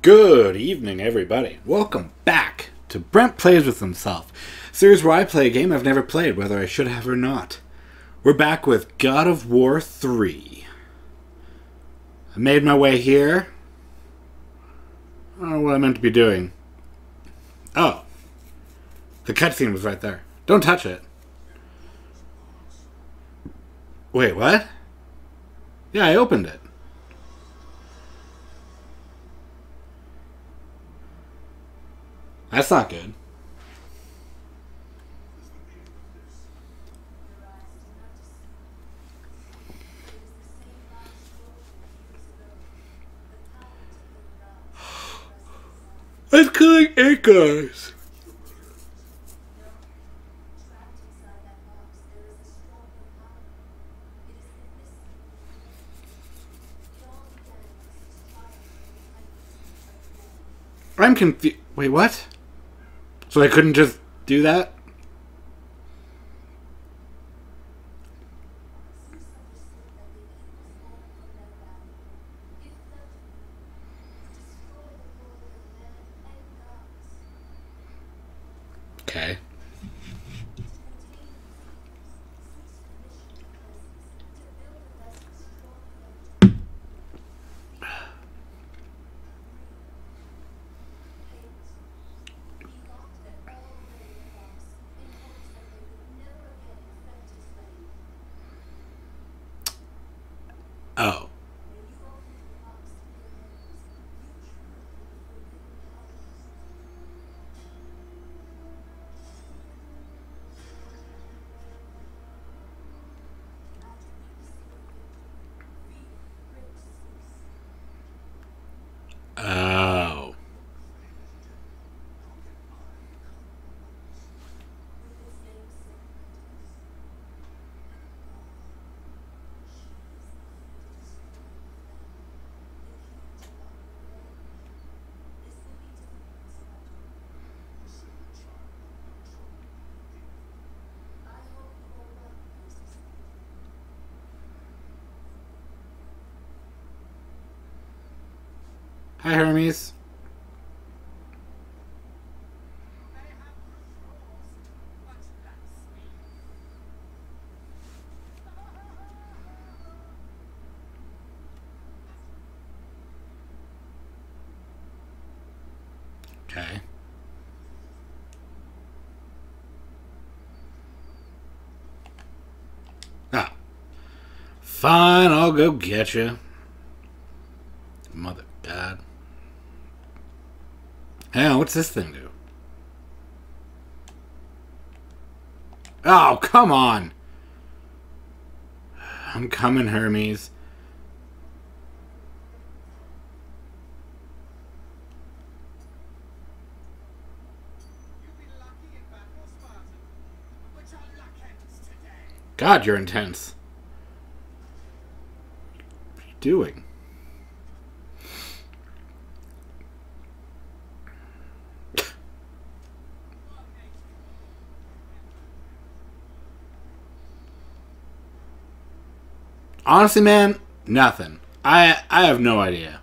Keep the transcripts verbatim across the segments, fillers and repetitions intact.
Good evening, everybody. Welcome back to Brent Plays With Himself, a series where I play a game I've never played, whether I should have or not. We're back with God of War three. I made my way here. I don't know what I meant to be doing. Oh. The cutscene was right there. Don't touch it. Wait, what? Yeah, I opened it. That's not good. It's killing eight guys. I'm confused. Wait, what? So I couldn't just do that? Okay. Oh. Oh. Hi, Hermes. Okay. Ah. Fine, I'll go get you. Mother God. Hang on, what's this thing do? Oh, come on! I'm coming, Hermes. God, you're intense. What are you doing? Honestly, man, nothing. I I have no idea.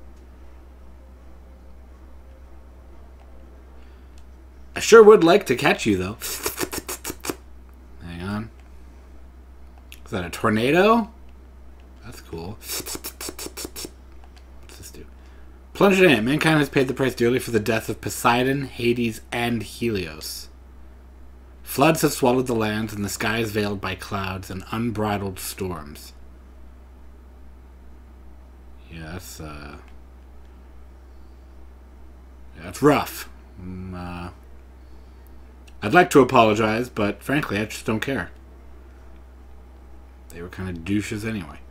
I sure would like to catch you, though. Hang on. Is that a tornado? That's cool. What's this do? Plunged in it. Mankind has paid the price dearly for the death of Poseidon, Hades, and Helios. Floods have swallowed the lands, and the sky is veiled by clouds and unbridled storms. Yeah, that's, uh... yeah, that's rough. Um, uh... I'd like to apologize, but frankly, I just don't care. They were kind of douches anyway.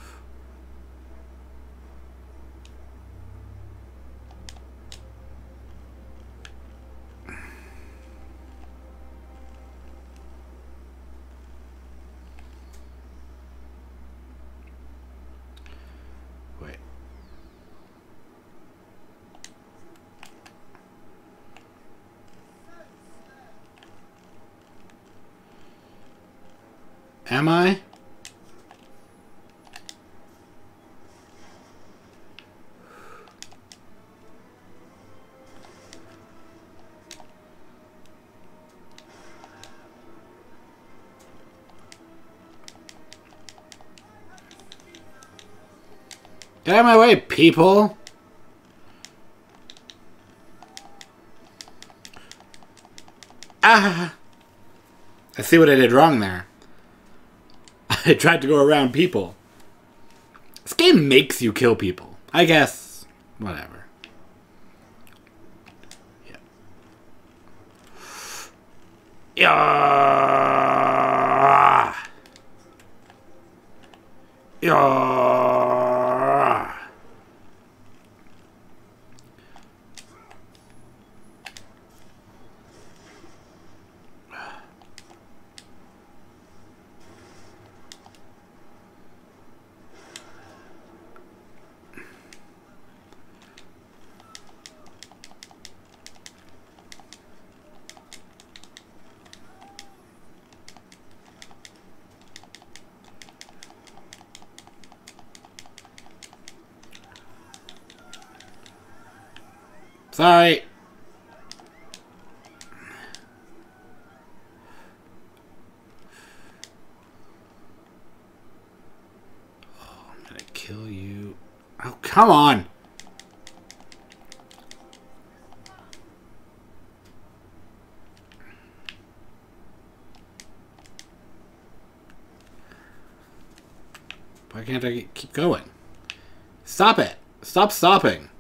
Wait. Am I? Get out of my way, people! Ah! I see what I did wrong there. I tried to go around people. This game makes you kill people. I guess. Whatever. Yeah. Yeah. Yeah. Sorry. Oh, I'm gonna kill you. Oh, come on. Why can't I keep going? Stop it. Stop stopping.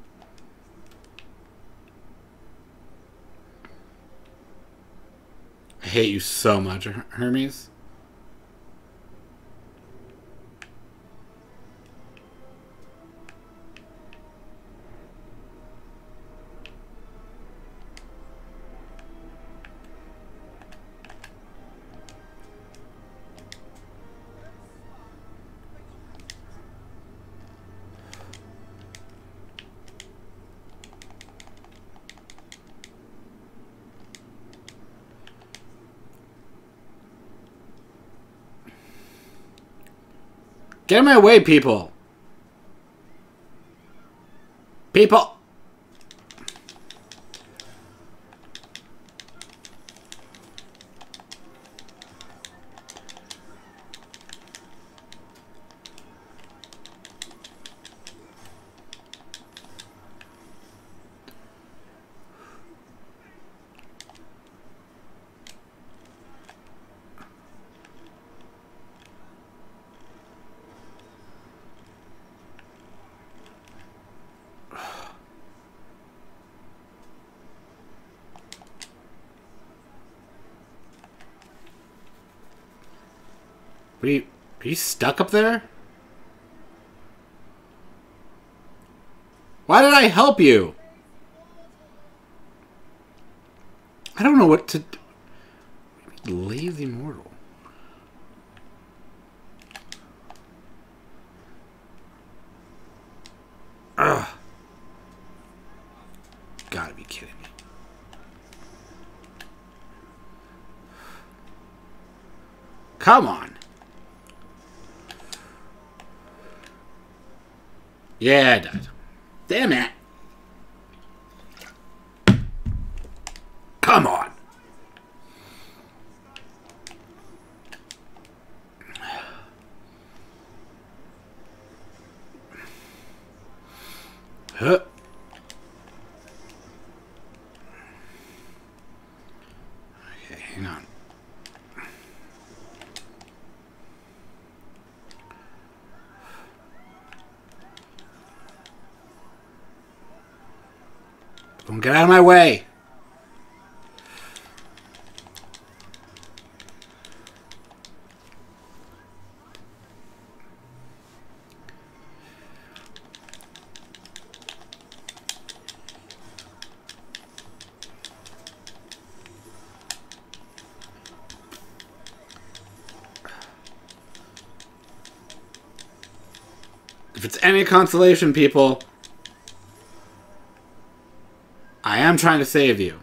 I hate you so much, Hermes. Get in my way, people. People. Are you, are you stuck up there? Why did I help you? I don't know what to do. Lazy mortal. Ugh. Gotta be kidding me. Come on. Yeah, I died. Damn it. Come on. Huh. Okay, hang on. Don't get out of my way. If it's any consolation, people, I am trying to save you.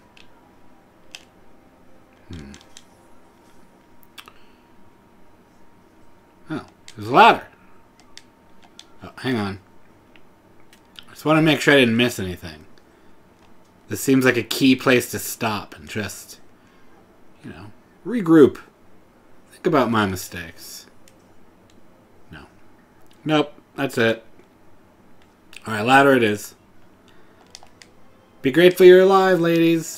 Hmm. Oh, there's a ladder. Oh, hang on. I just want to make sure I didn't miss anything. This seems like a key place to stop and just, you know, regroup. Think about my mistakes. No. Nope, that's it. Alright, ladder it is. Be grateful you're alive, ladies.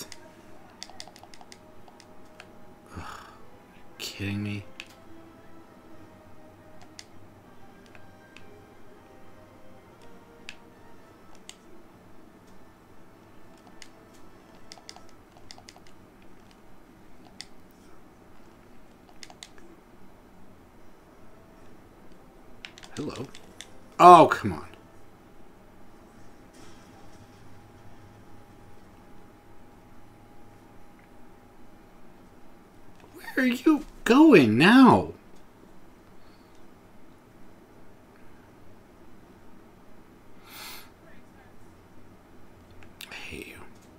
Ugh, are you kidding me? Hello. Oh, come on. Where are you going now? I hate you.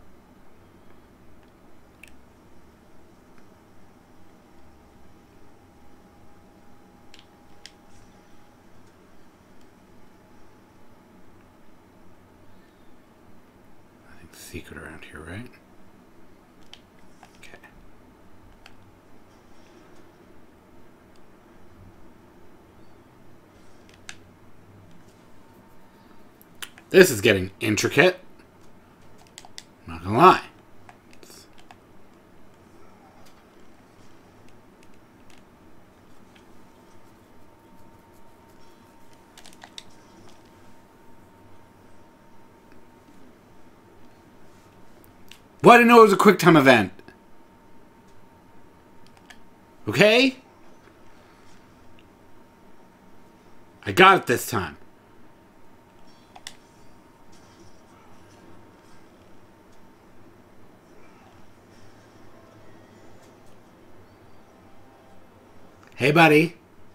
I think secret around here, right? Okay. This is getting intricate. I'm not gonna lie. Well, I didn't know it was a quick time event. Okay? I got it this time. Hey, buddy.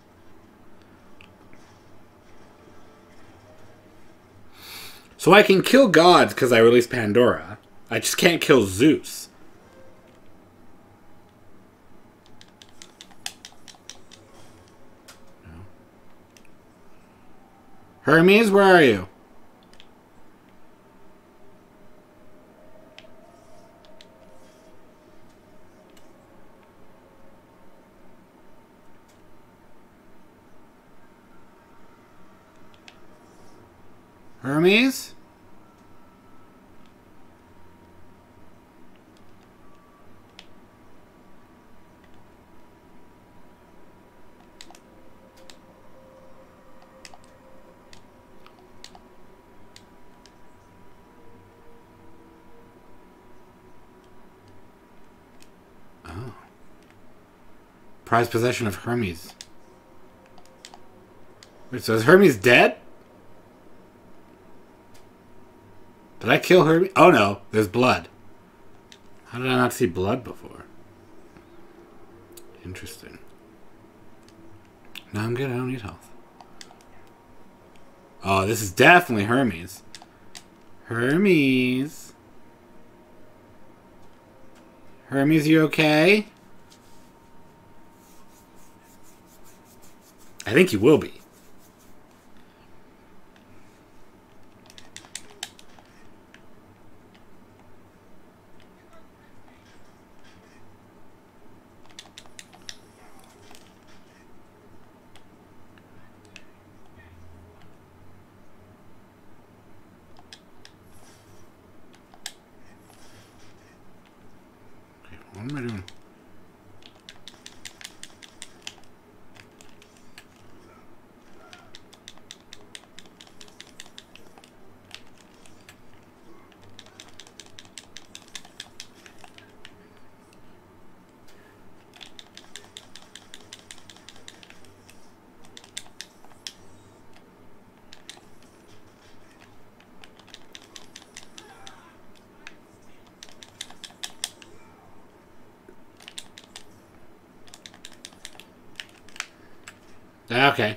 So I can kill gods because I released Pandora. I just can't kill Zeus. No. Hermes, where are you? Hermes? Oh. Prized possession of Hermes. Wait, so is Hermes dead? Did I kill Hermes? Oh no, there's blood. How did I not see blood before? Interesting. No, I'm good. I don't need health. Oh, this is definitely Hermes. Hermes. Hermes, you okay? I think you will be. What am I doing? Okay.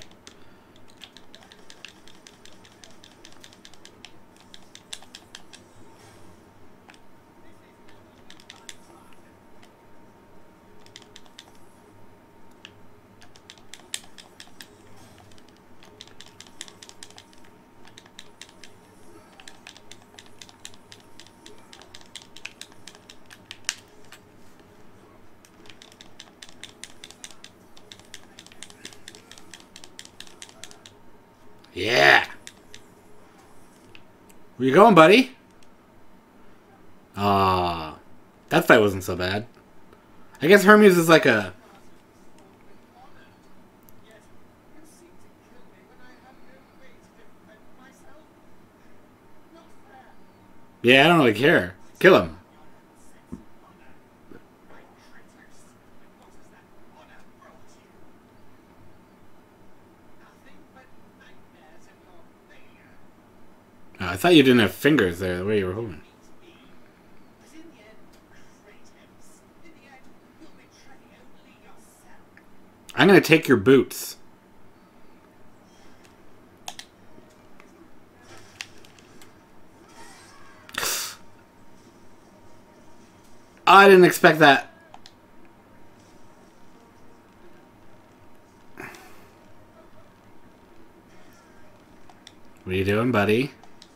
Where you going, buddy? Ah, that fight wasn't so bad. I guess Hermes is like a... Yeah, I don't really care. Kill him. Oh, I thought you didn't have fingers there, the way you were holding. I'm gonna take your boots. I didn't expect that. What are you doing, buddy?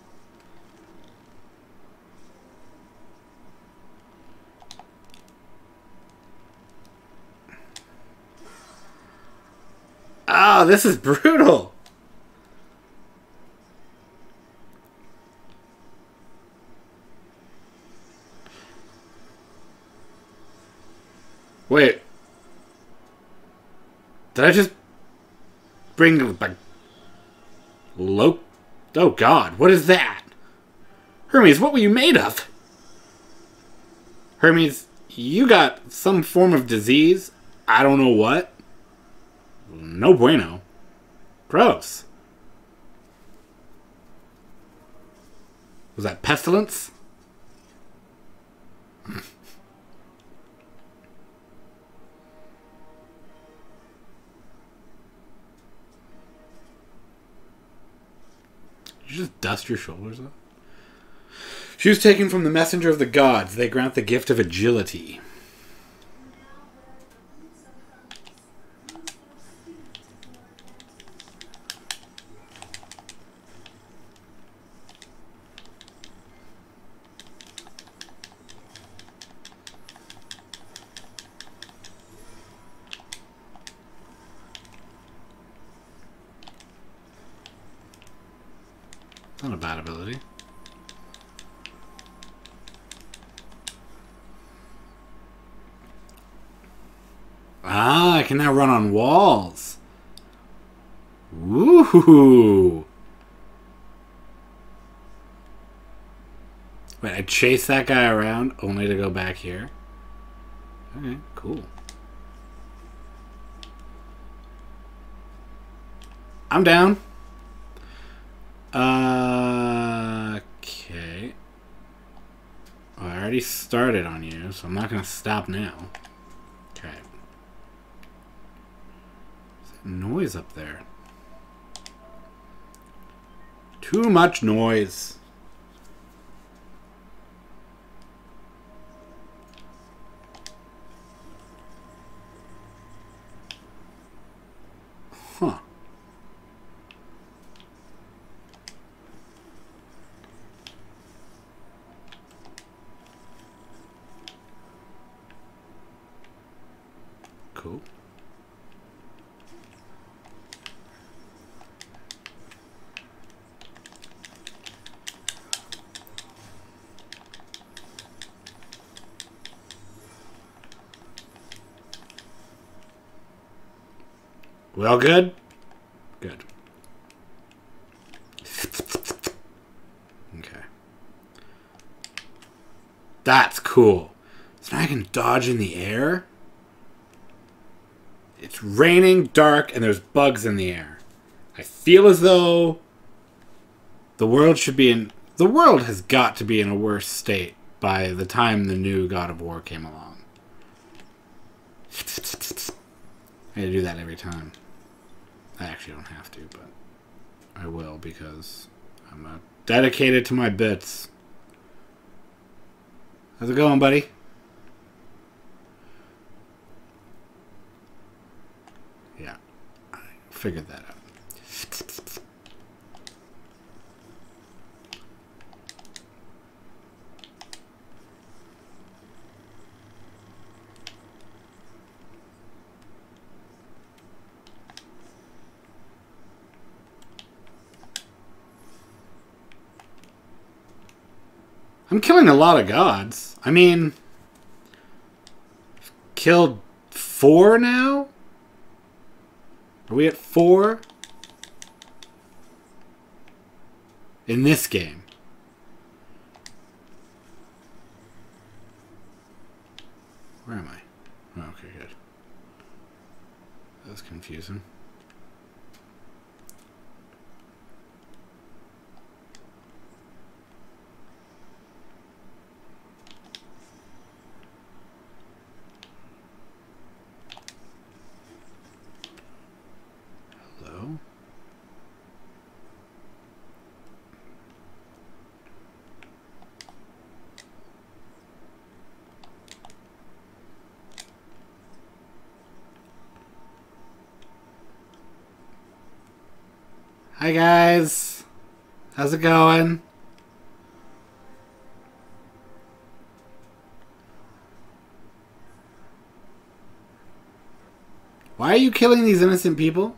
Oh, this is brutal. Wait. Did I just bring back Lo? Oh God, what is that? Hermes, what were you made of? Hermes, you got some form of disease. I don't know what. No bueno. Gross. Was that pestilence? Did you just dust your shoulders off? She was taken from the messenger of the gods. They grant the gift of agility. Not a bad ability. Ah, I can now run on walls. Woohoo! Wait, I chase that guy around only to go back here? Okay, cool. I'm down. Uh, okay. Well, I already started on you, so I'm not going to stop now. Okay. What's that noise up there? Too much noise. Huh. Cool. Well, good? Good. Okay. That's cool. So now I can dodge in the air? It's raining, dark, and there's bugs in the air. I feel as though the world should be in... The world has got to be in a worse state by the time the new God of War came along. I gotta do that every time. I actually don't have to, but I will because I'm uh, dedicated to my bits. How's it going, buddy? Yeah, I figured that out. I'm killing a lot of gods. I mean, killed four now? Are we at four? In this game. Where am I? Oh, okay, good. That was confusing. Hello? Hi guys, how's it going? Why are you killing these innocent people?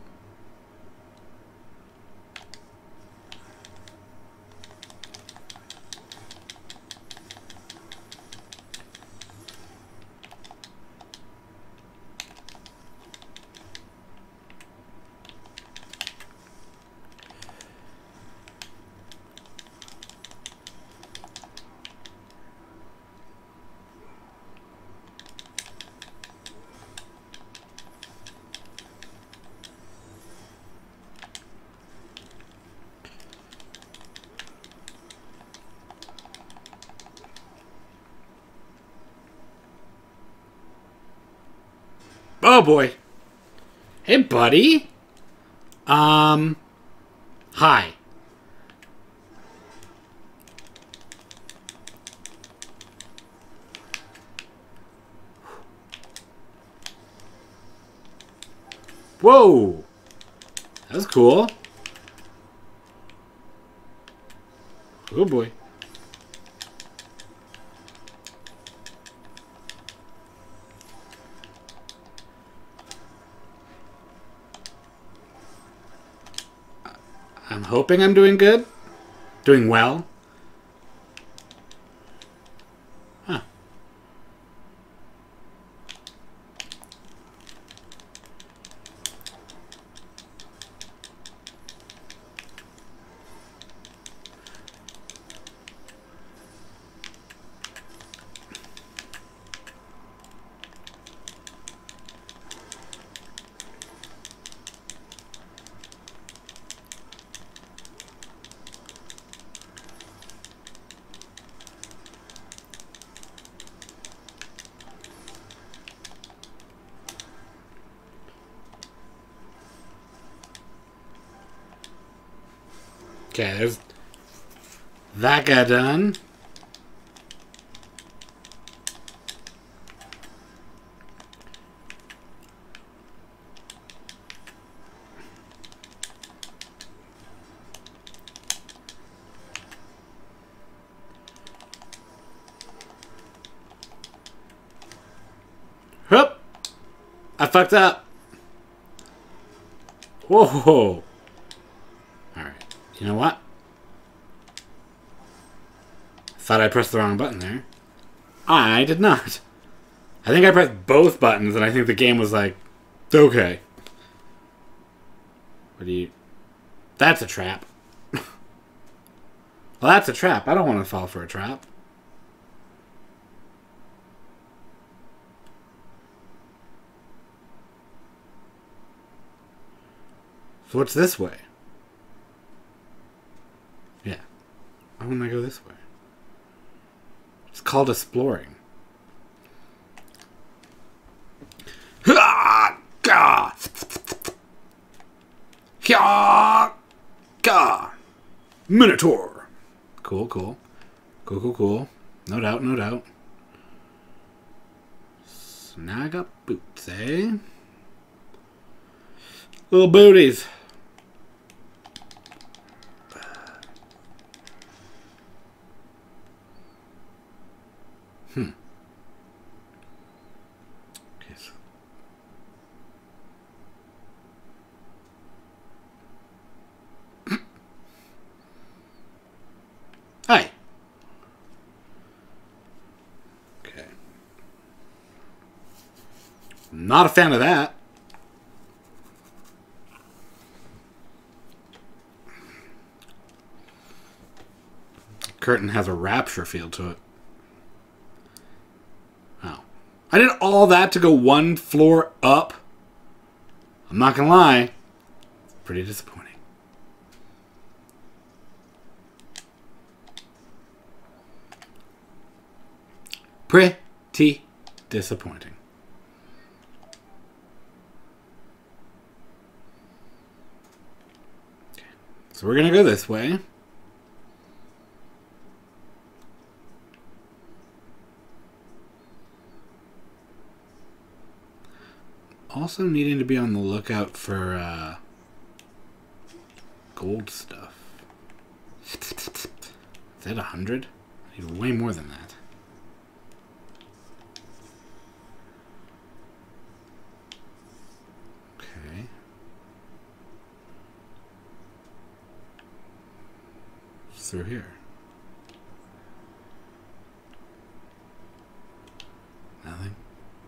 Oh boy. Hey buddy. Um, hi. Whoa. That was cool. Oh boy. I'm hoping I'm doing good. Doing well. Huh. Okay, there's that guy done. Whoop! I fucked up. Whoa! Alright. You know what? Thought I pressed the wrong button there. I did not. I think I pressed both buttons and I think the game was like, okay. What do you... That's a trap. Well, that's a trap. I don't want to fall for a trap. So what's this way? Yeah. I want to go this way. It's called exploring. Minotaur. Cool, cool. Cool, cool, cool. No doubt, no doubt. Snag up boots, eh? Little booties. Hmm. Okay, so. Hi. Not a fan of that. Curtain has a rapture feel to it. Oh. I did all that to go one floor up. I'm not gonna lie. Pretty disappointing. Pretty disappointing. Okay. So we're gonna go this way. Also needing to be on the lookout for uh, gold stuff. Is that a hundred? I need way more than that. Okay. What's through here? Nothing.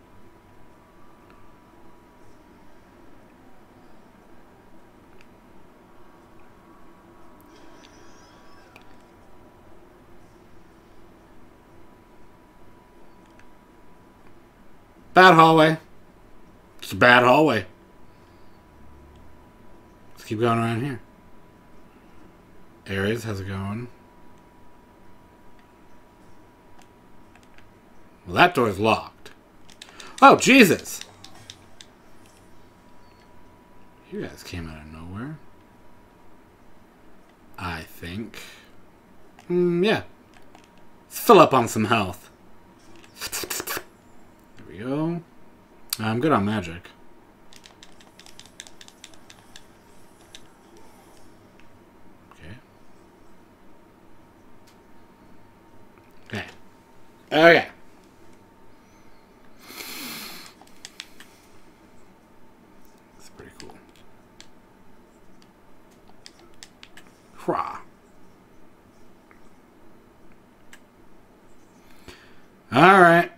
Bad hallway. It's a bad hallway. Let's keep going around here. Aries, how's it going? Well, that door's locked. Oh, Jesus! You guys came out of nowhere. I think. Mm, yeah. Let's fill up on some health. Go. I'm good on magic. Okay. Okay. Okay. That's pretty cool. Hurrah. All right.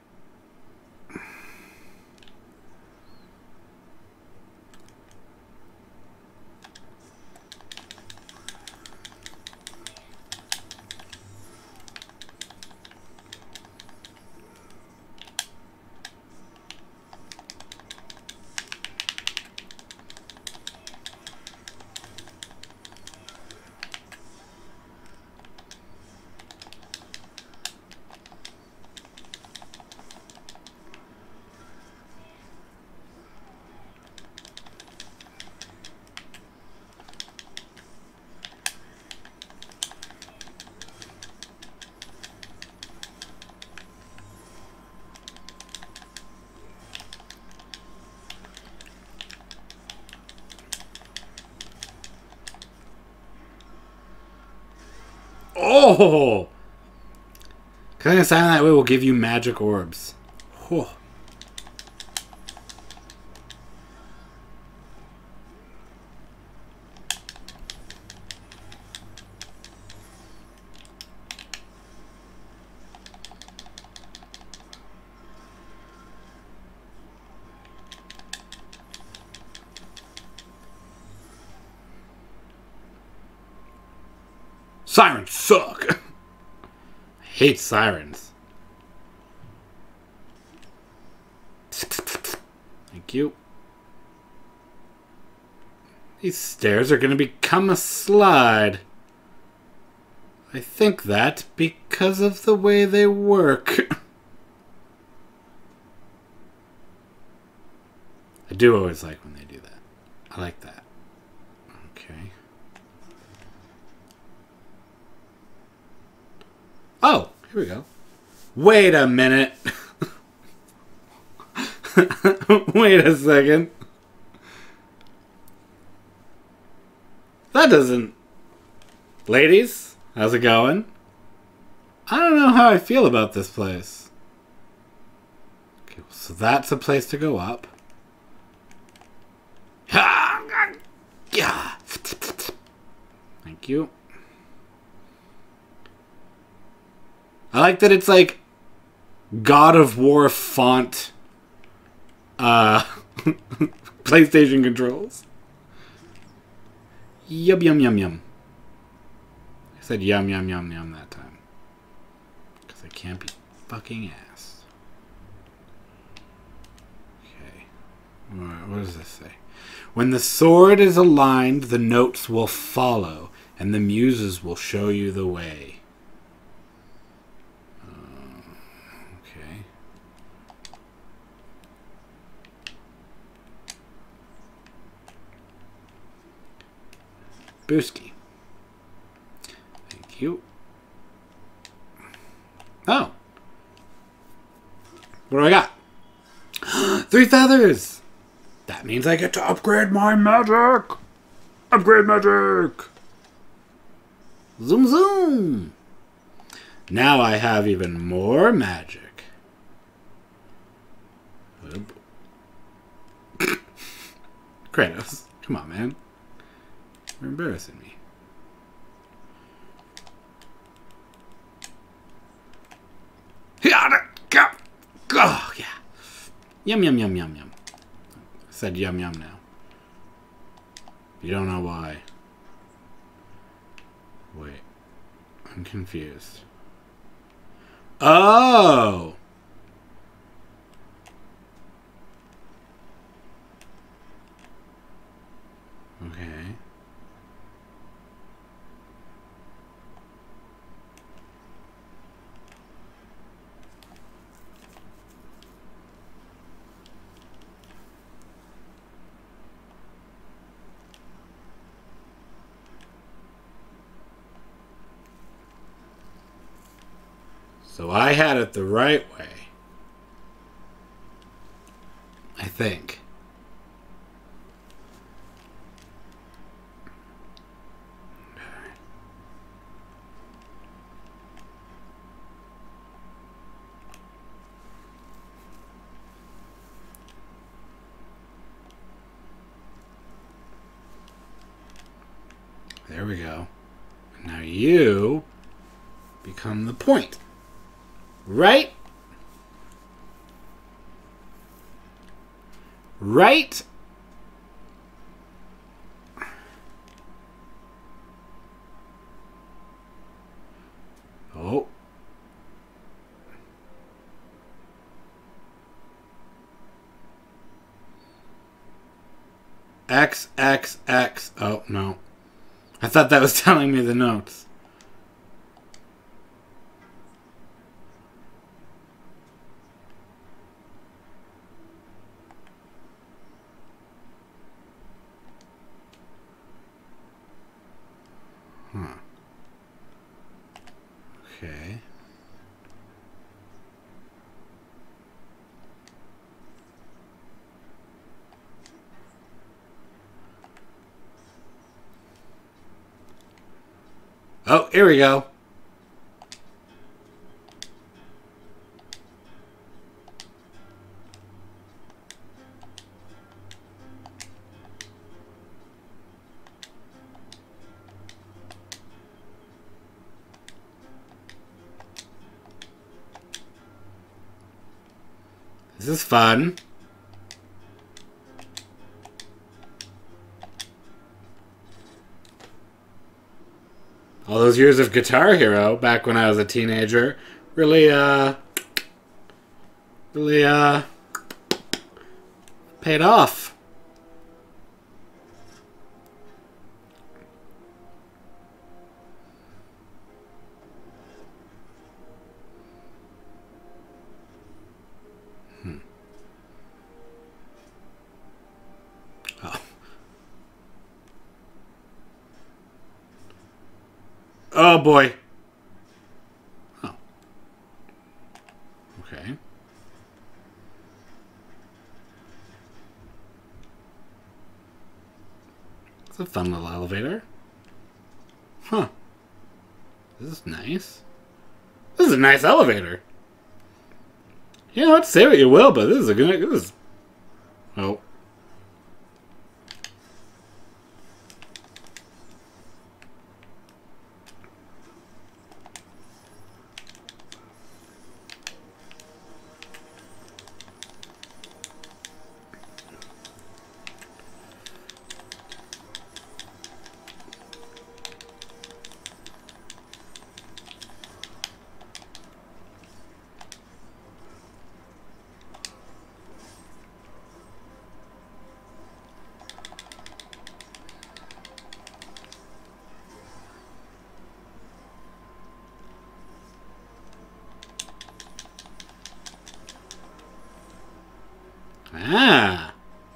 Oh! Killing a silent that way will give you magic orbs. Whew. Sirens suck! I hate sirens. Thank you. These stairs are going to become a slide. I think that because of the way they work. I do always like when they do that. I like that. Okay. Oh, here we go. Wait a minute. Wait a second. That doesn't... Ladies, how's it going? I don't know how I feel about this place. Okay, so that's a place to go up. Thank you. I like that it's like God of War font Uh, PlayStation controls. Yum, yum, yum, yum. I said yum, yum, yum, yum that time. Because I can't be fucking ass. Okay. What does this say? When the sword is aligned, the notes will follow, and the muses will show you the way. Okay. Booski. Thank you. Oh. What do I got? Three feathers! That means I get to upgrade my magic! Upgrade magic! Zoom zoom! Now I have even more magic. Kratos, come on, man. You're embarrassing me. Oh, yeah. Yum, yum, yum, yum, yum. I said yum, yum now. You don't know why. Wait. I'm confused. Oh! Okay. So I had it the right way. I think. There we go. Now you become the point. Right? Right? Oh. X, X, X. Oh, no. I thought that was telling me the notes. Huh. Okay. Oh, here we go. This is fun. All those years of Guitar Hero back when I was a teenager really, uh, really, uh, paid off. Hmm. Oh. Oh boy. Oh. Okay. It's a fun little elevator. Huh. This is nice. This is a nice elevator. You know what? Say what you will, but this is a good... This is... Oh. Ah.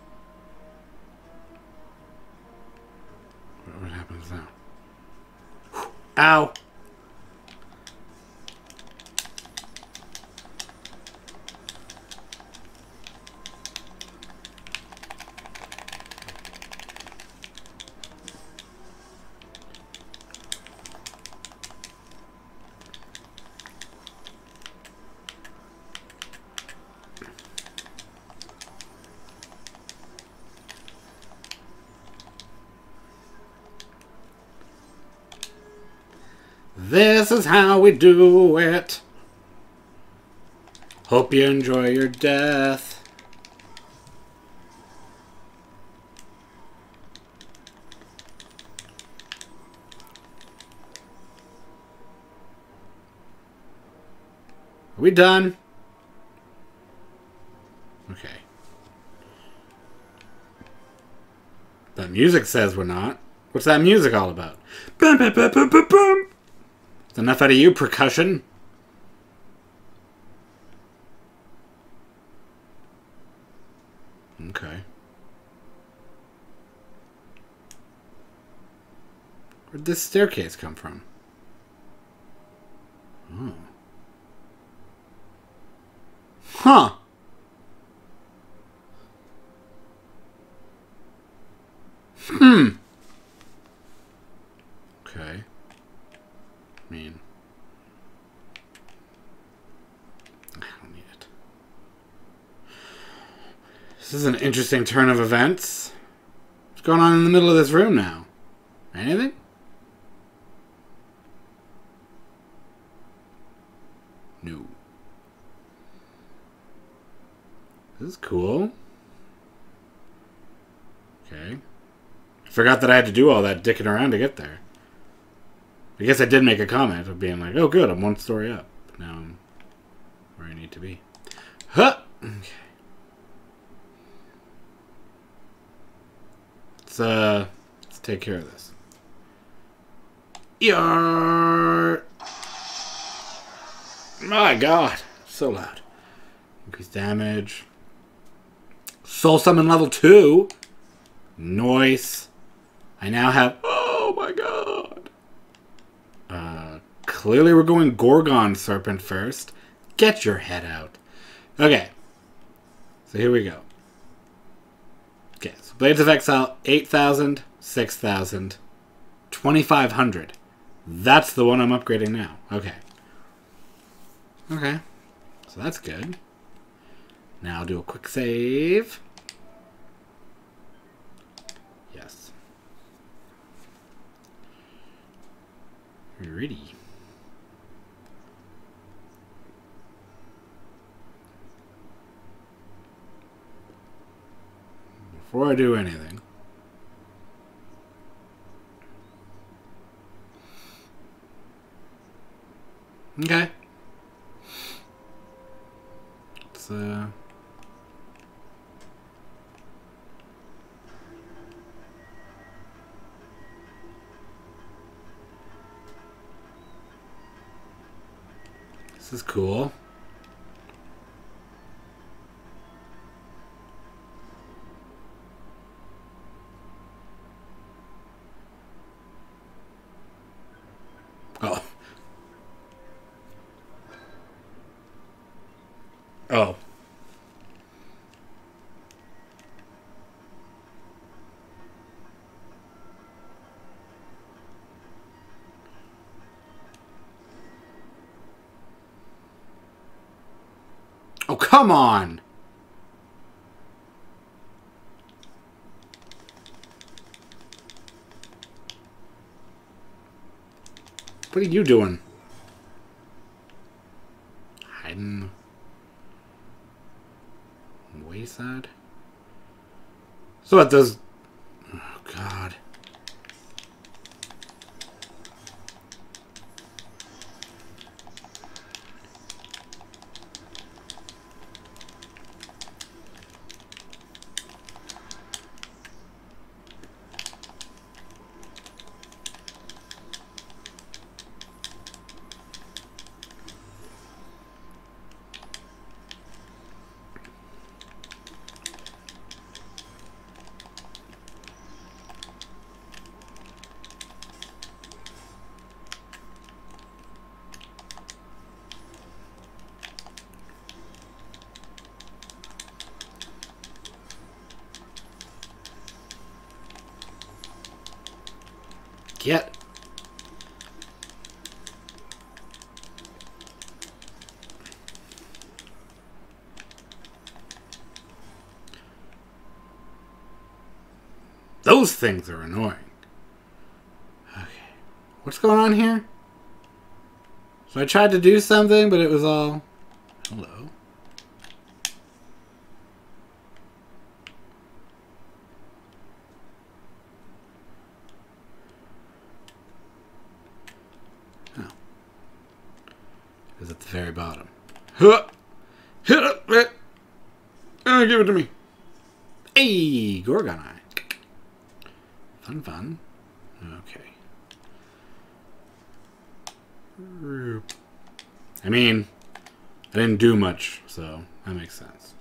What happens now? Ow. This is how we do it. Hope you enjoy your death. Are we done? Okay. That music says we're not. What's that music all about? Bum, bum, bum, bum, bum, bum. Enough out of you, percussion. Okay. Where'd this staircase come from? Oh. Huh. Hmm. Okay. I mean, I don't need it. This is an interesting turn of events. What's going on in the middle of this room now? Anything? No. This is cool. Okay. I forgot that I had to do all that dicking around to get there. I guess I did make a comment of being like, oh good, I'm one story up. But now I'm where I need to be. Huh! Okay. Let's, uh, let's take care of this. Yar! My god! So loud. Increase damage. Soul Summon level two! Noise. I now have... Oh my god! Uh, clearly we're going Gorgon Serpent first. Get your head out. Okay. So here we go. Okay, so Blades of Exile, eight thousand, six thousand, twenty-five hundred. That's the one I'm upgrading now. Okay. Okay. So that's good. Now I'll do a quick save. Yes. Ready. Before I do anything, okay. Let's uh This is cool. Oh. Oh. Oh, come on! What are you doing? Hiding... Wayside? So what, those... Oh, God. Get. Those things are annoying. Okay. What's going on here? So I tried to do something, but it was all... Hello. Oh. It was at the very bottom. Huh! Hit it! Oh, give it to me. Hey! Gorgon Eye. Fun, fun. Okay. I mean, I didn't do much, so that makes sense.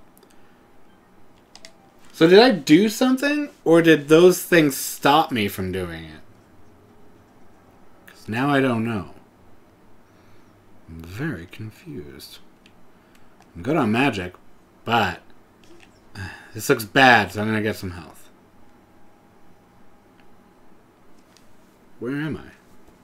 So did I do something, or did those things stop me from doing it? Because now I don't know. I'm very confused. I'm good on magic, but this looks bad, so I'm going to get some health. Where am I?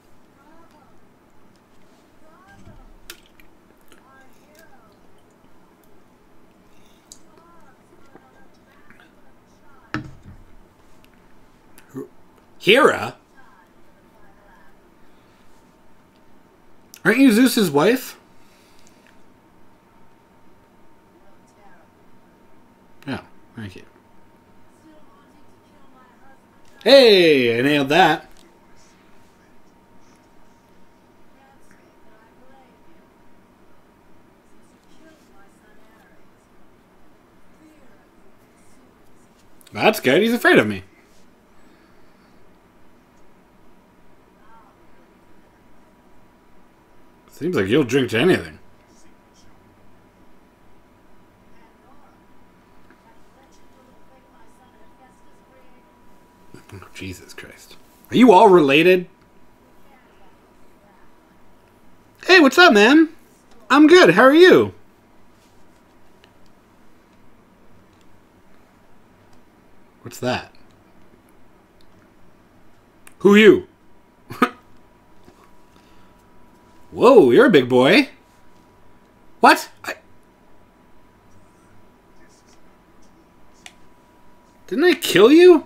Hera? Aren't you Zeus's wife? Yeah, thank you. Hey, I nailed that. That's good. He's afraid of me. Seems like you'll drink to anything. Oh, Jesus Christ. Are you all related? Hey, what's up, man? I'm good. How are you? What's that? Who you? Whoa, you're a big boy. What? I... Didn't I kill you?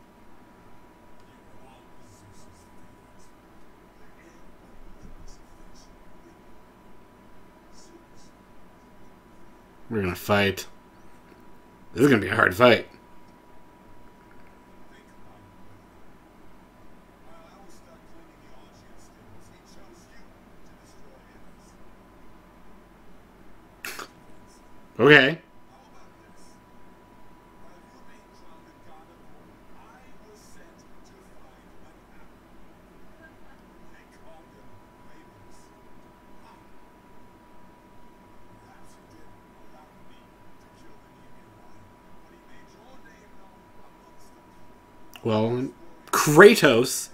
We're gonna fight. This is gonna be a hard fight. Okay. Well, Kratos,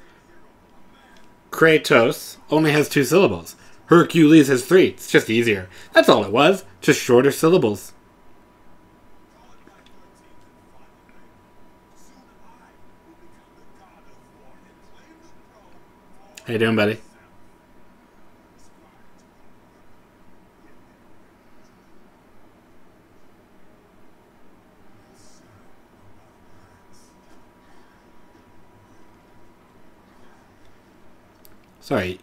Kratos only has two syllables. Hercules has three. It's just easier. That's all it was. Just shorter syllables. How you doing, buddy? Sorry.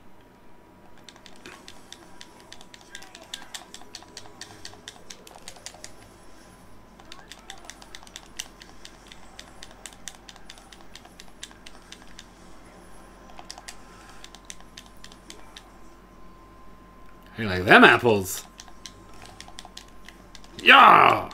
You like them apples? Yeah!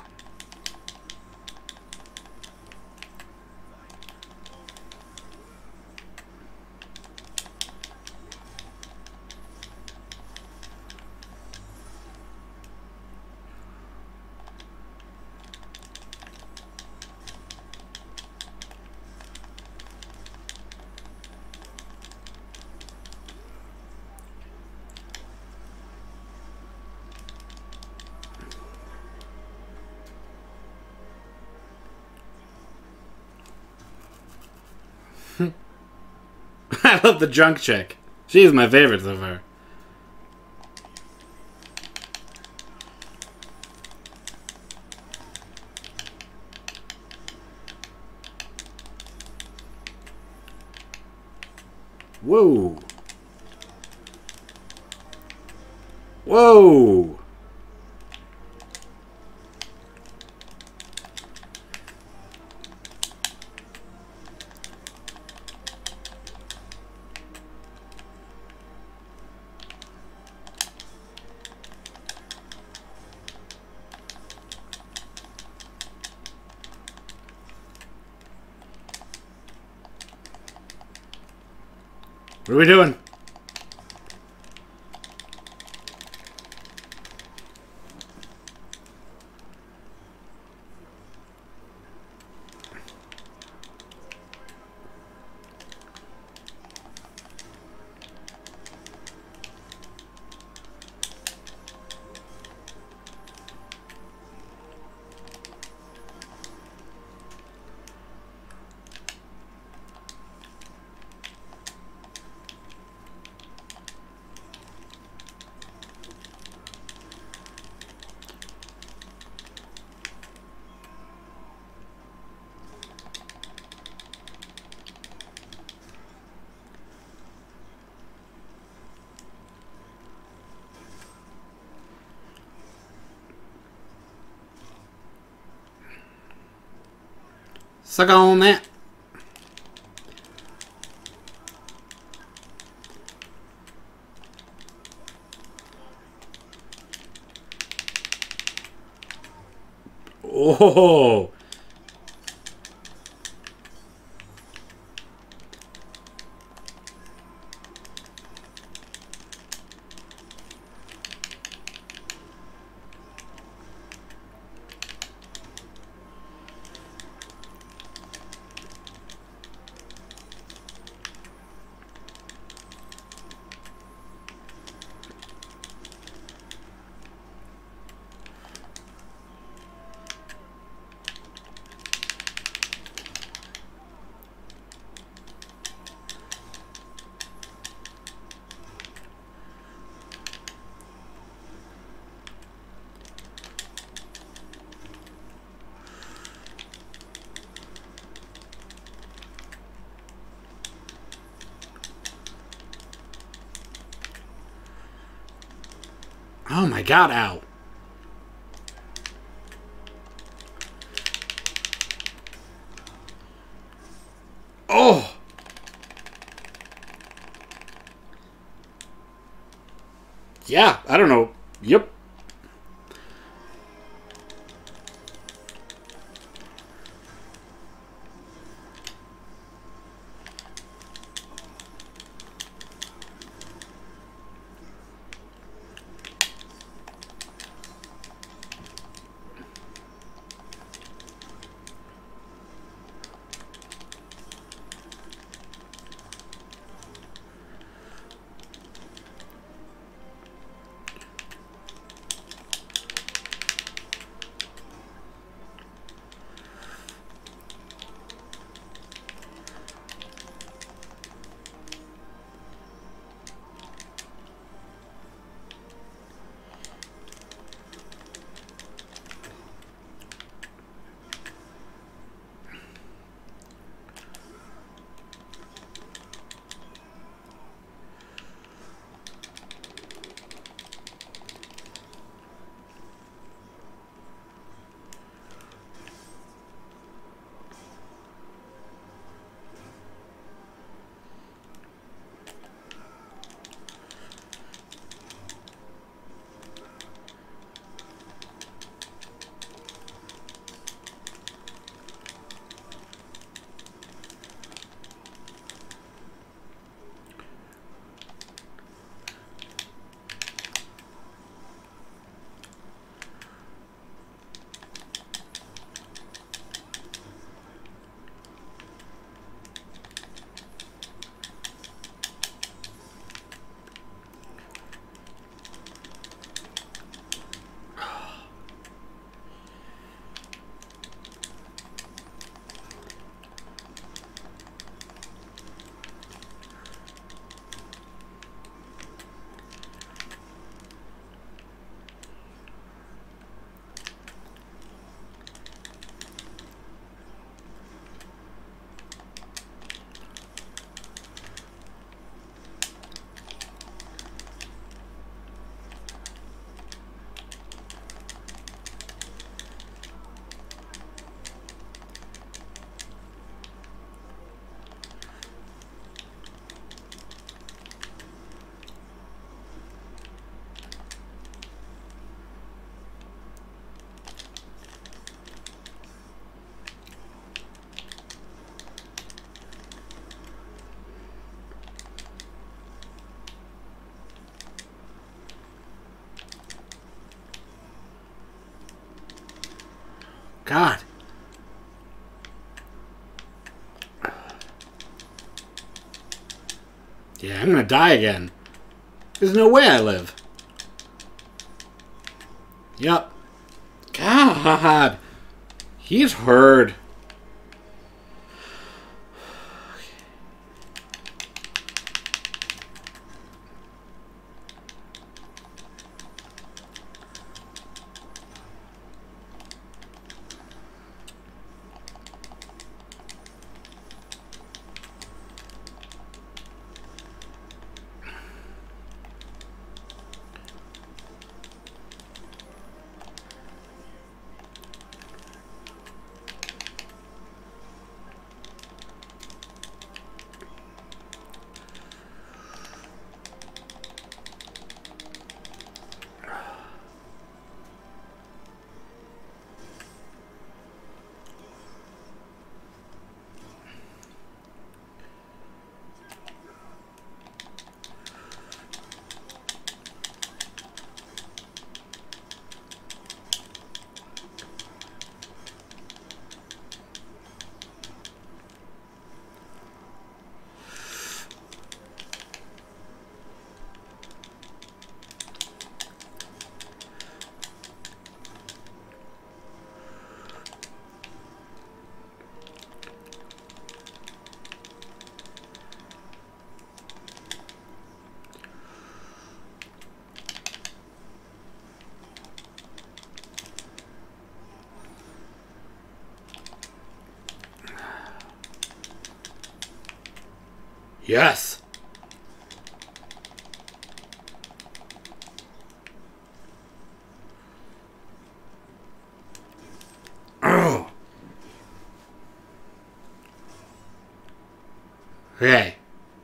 I love the drunk chick. She's my favorite so far. Whoa. Whoa. What are we doing? Suck on that. Oh. Oh my god, ow. Oh! Yeah, I don't know. Yep. God. Yeah, I'm gonna die again. There's no way I live. Yep. God. He's heard. Yes. Oh. Okay.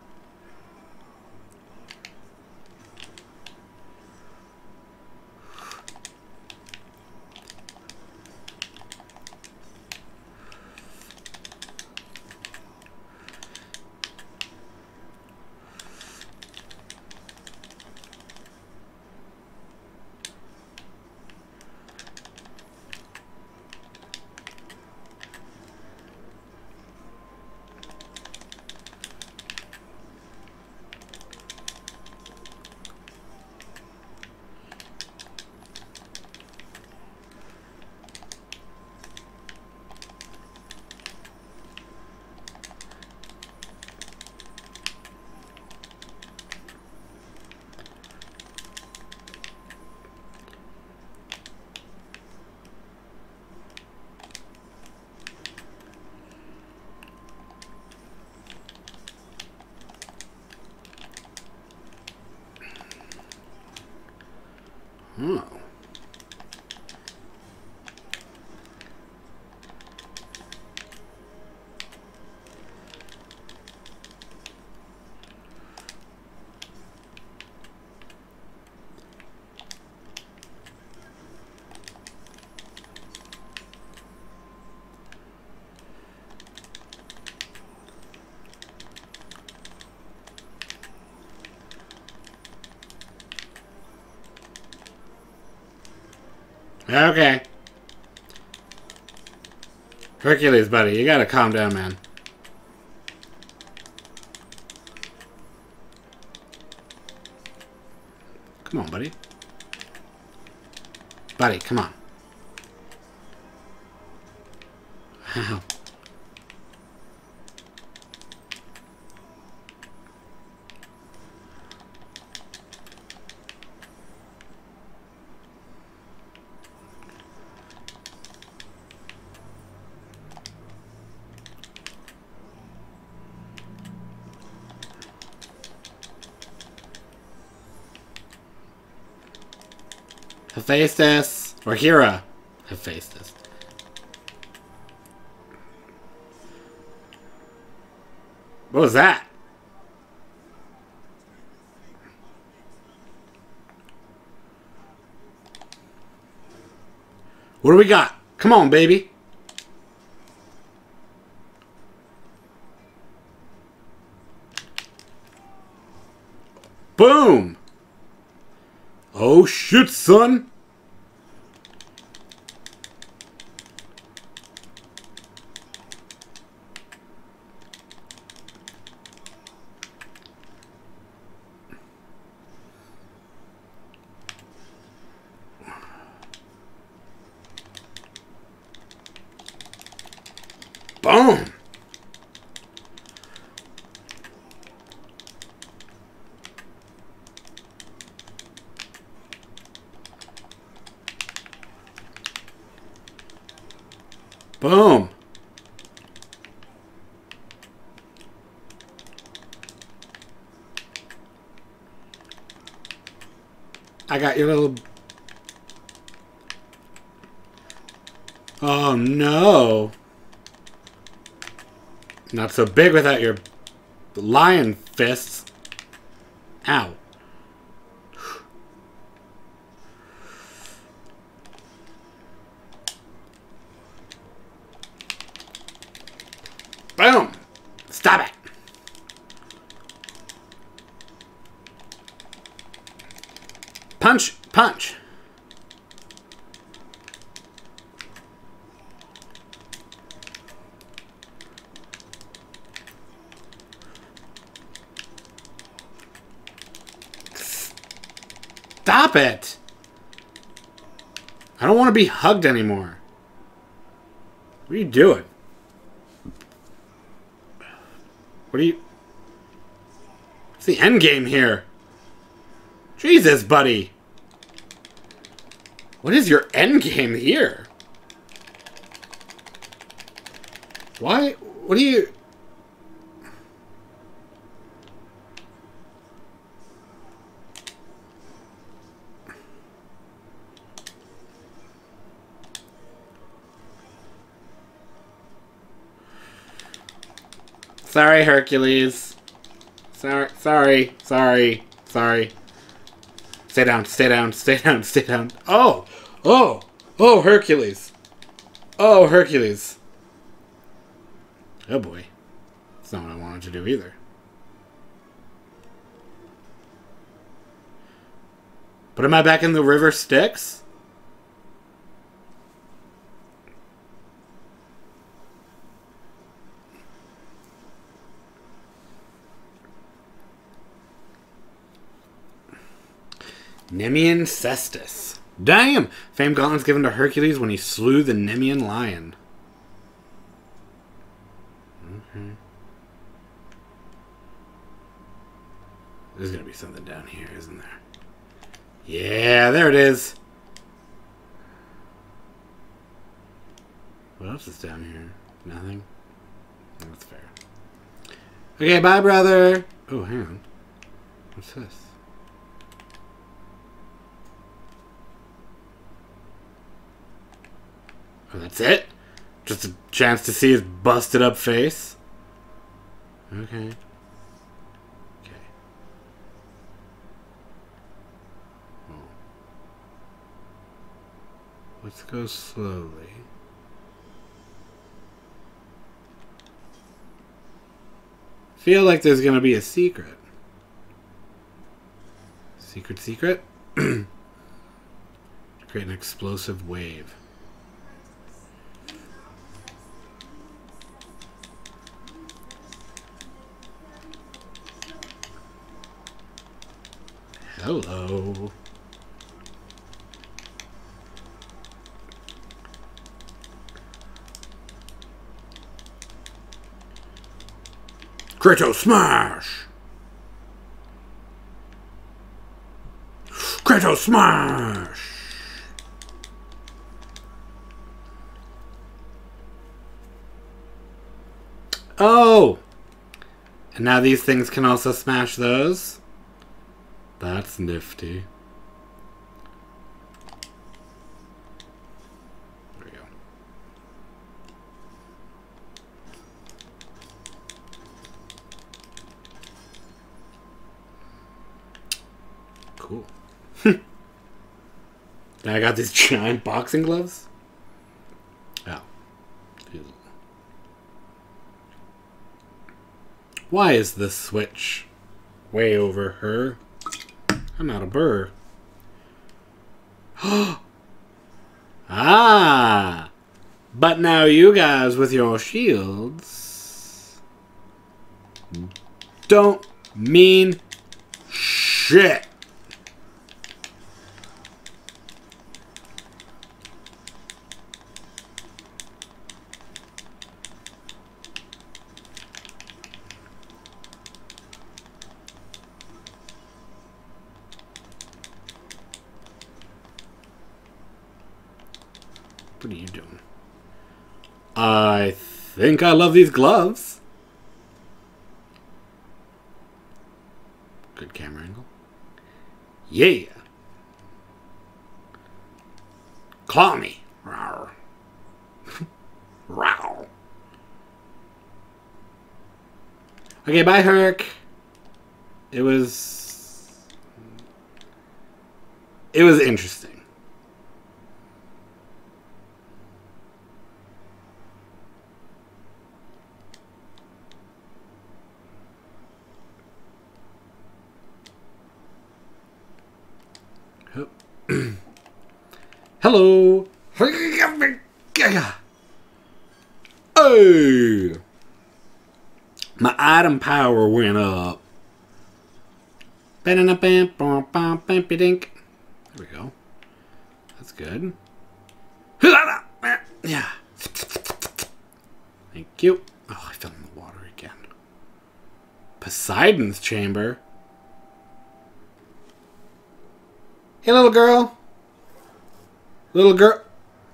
Oh. Okay. Hercules, buddy, you gotta calm down, man. Come on, buddy. Buddy, come on. Ow. Hephaestus or Hera. Hephaestus. What was that? What do we got? Come on, baby. Boom. Oh shit, son. Boom! Boom! I got your little... Oh no! Not so big without your lion fists. Ow. Boom! Stop it! Punch! Punch! Stop it! I don't want to be hugged anymore. What are you doing? What are you... What's the end game here? Jesus, buddy! What is your end game here? Why? What are you... Sorry, Hercules. Sorry, sorry, sorry, sorry. Stay down, stay down, stay down, stay down. Oh! Oh! Oh, Hercules. Oh, Hercules. Oh, boy. That's not what I wanted to do either. But am I back in the river Styx? Nemean Cestus. Damn! Famed gauntlets given to Hercules when he slew the Nemean lion. Okay. There's gonna be something down here, isn't there? Yeah, there it is. What else is down here? Nothing? That's fair. Okay, bye, brother! Oh, hang on. What's this? Oh, that's it? Just a chance to see his busted up face? Okay. Okay. Oh. Let's go slowly. Feel like there's gonna be a secret. Secret, secret? Create an explosive wave. Hello. Kratos smash! Kratos smash! Oh! And now these things can also smash those? That's nifty. There we go. Cool. Now I got these giant boxing gloves? Oh. Why is this switch way over her? I'm not a burr. Ah! But now you guys with your shields don't mean shit. What are you doing? I think I love these gloves. Good camera angle. Yeah. Claw me. Rawr. Rawr. Okay, bye, Herc. It was... It was interesting. Hello. Oh, my item power went up. There we go. That's good. Yeah. Thank you. Oh, I fell in the water again. Poseidon's chamber. Hey, little girl. Little girl.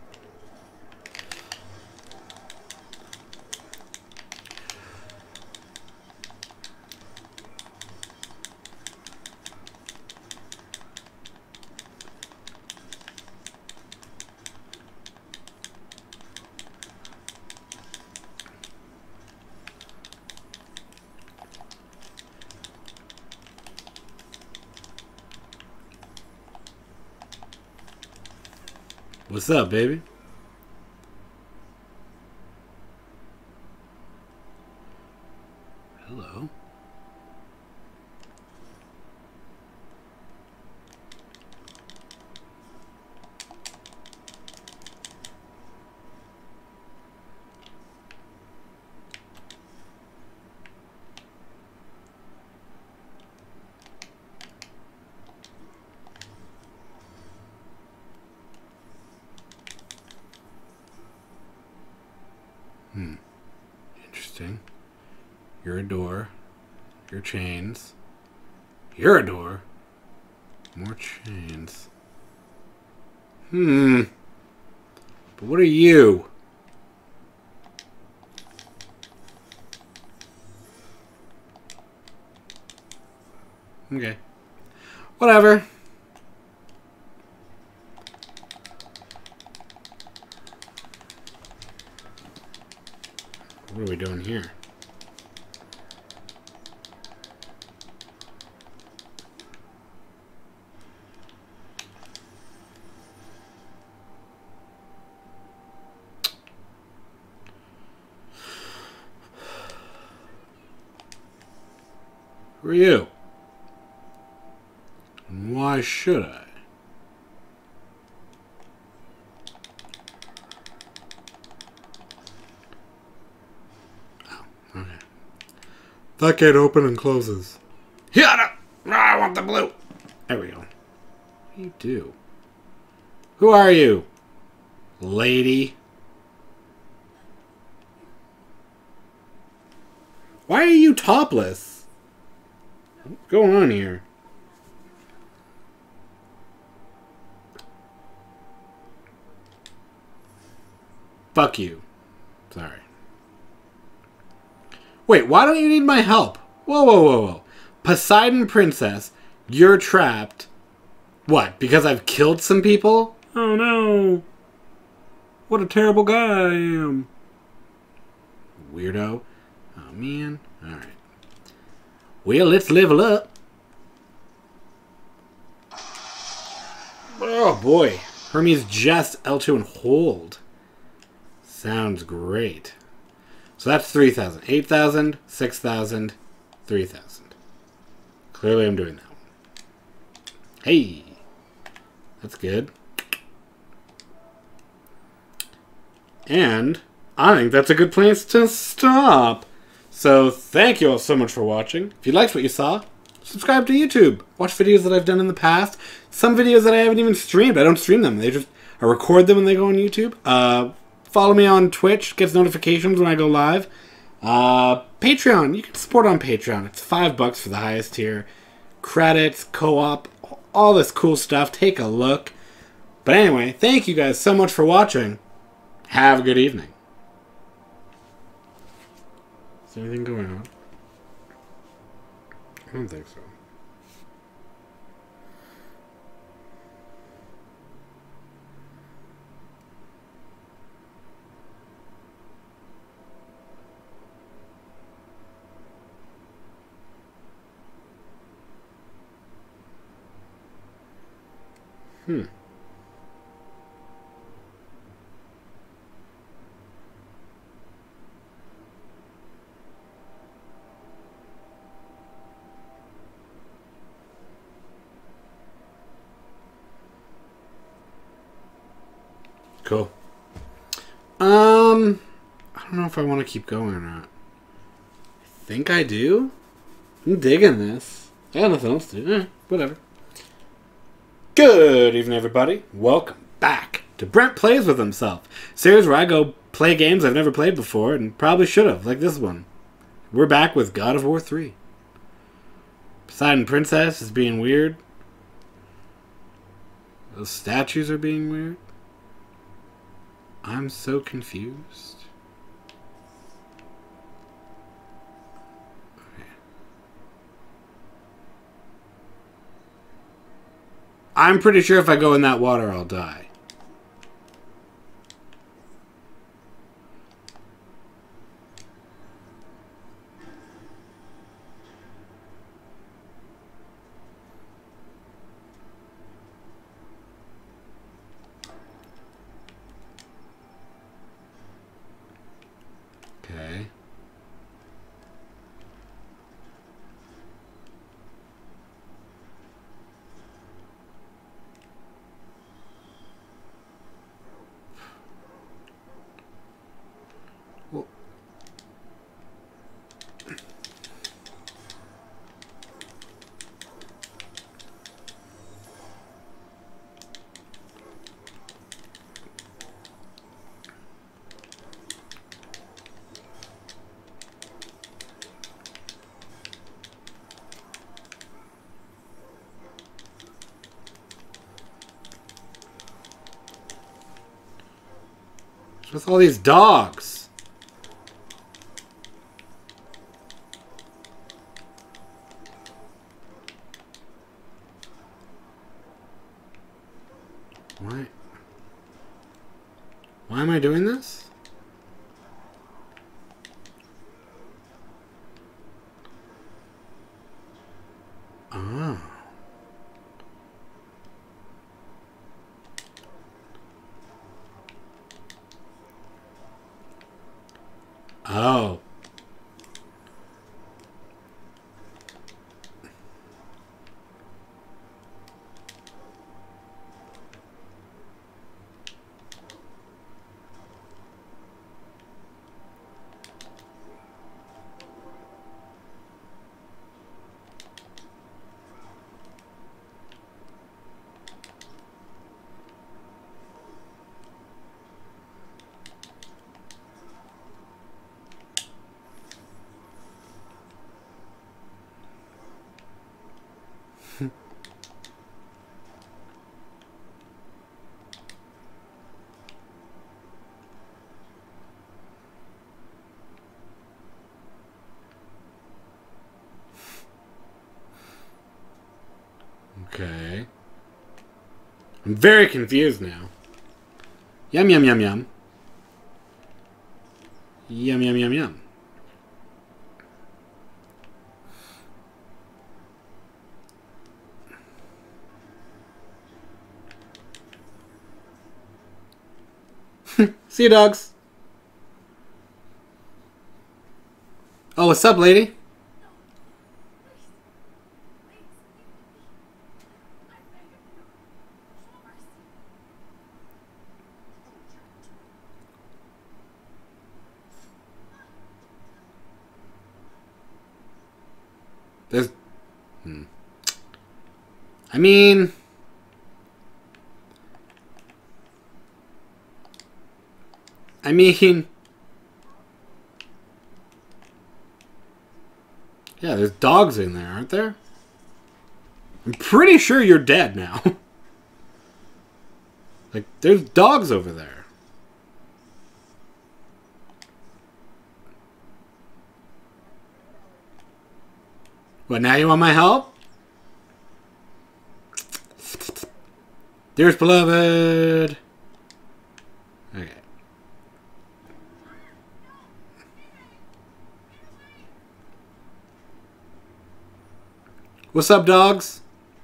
What's up, baby? Hello. Hmm. Interesting. You're a door. You're chains. You're a door. More chains. Hmm. But what are you? Okay. Whatever. What are we doing here? Who are you? And why should I? Okay. That gate open and closes. Yeah, I want the blue. There we go. What do you do? Who are you, lady? Why are you topless? What's going on here? Fuck you. Sorry. Wait, why don't you need my help? Whoa, whoa, whoa, whoa. Poseidon Princess, you're trapped. What, because I've killed some people? Oh no. What a terrible guy I am. Weirdo. Oh man. Alright. Well, let's level up. Oh boy. Hermes just L two and hold. Sounds great. So that's three thousand. eight thousand, six thousand, three thousand. Clearly I'm doing that one. Hey. That's good. And I think that's a good place to stop. So thank you all so much for watching. If you liked what you saw, subscribe to YouTube. Watch videos that I've done in the past. Some videos that I haven't even streamed. I don't stream them. They just I record them and they go on YouTube. Uh, follow me on Twitch. Gets notifications when I go live. Uh, Patreon. You can support on Patreon. It's five bucks for the highest tier. Credits, co-op, all this cool stuff. Take a look. But anyway, thank you guys so much for watching. Have a good evening. Is there anything going on? I don't think so. Hmm. Cool. Um, I don't know if I want to keep going or not. I think I do. I'm digging this. I got nothing else to do. Eh, whatever. Good evening, everybody. Welcome back to Brent Plays With Himself. Series where I go play games I've never played before and probably should have, like this one. We're back with God of War three. Poseidon Princess is being weird. Those statues are being weird. I'm so confused. Okay. I'm pretty sure if I go in that water, I'll die. Okay. Well, what's with all these dogs? Why? Why am I doing this? Oh. Oh. Okay. I'm very confused now. Yum, yum, yum, yum. Yum, yum, yum, yum. See you, dogs. Oh, what's up, lady? There's... Hmm. I mean... I mean... Yeah, there's dogs in there, aren't there? I'm pretty sure you're dead now. Like, there's dogs over there. What, now you want my help? Dearest beloved. Okay. What's up, dogs?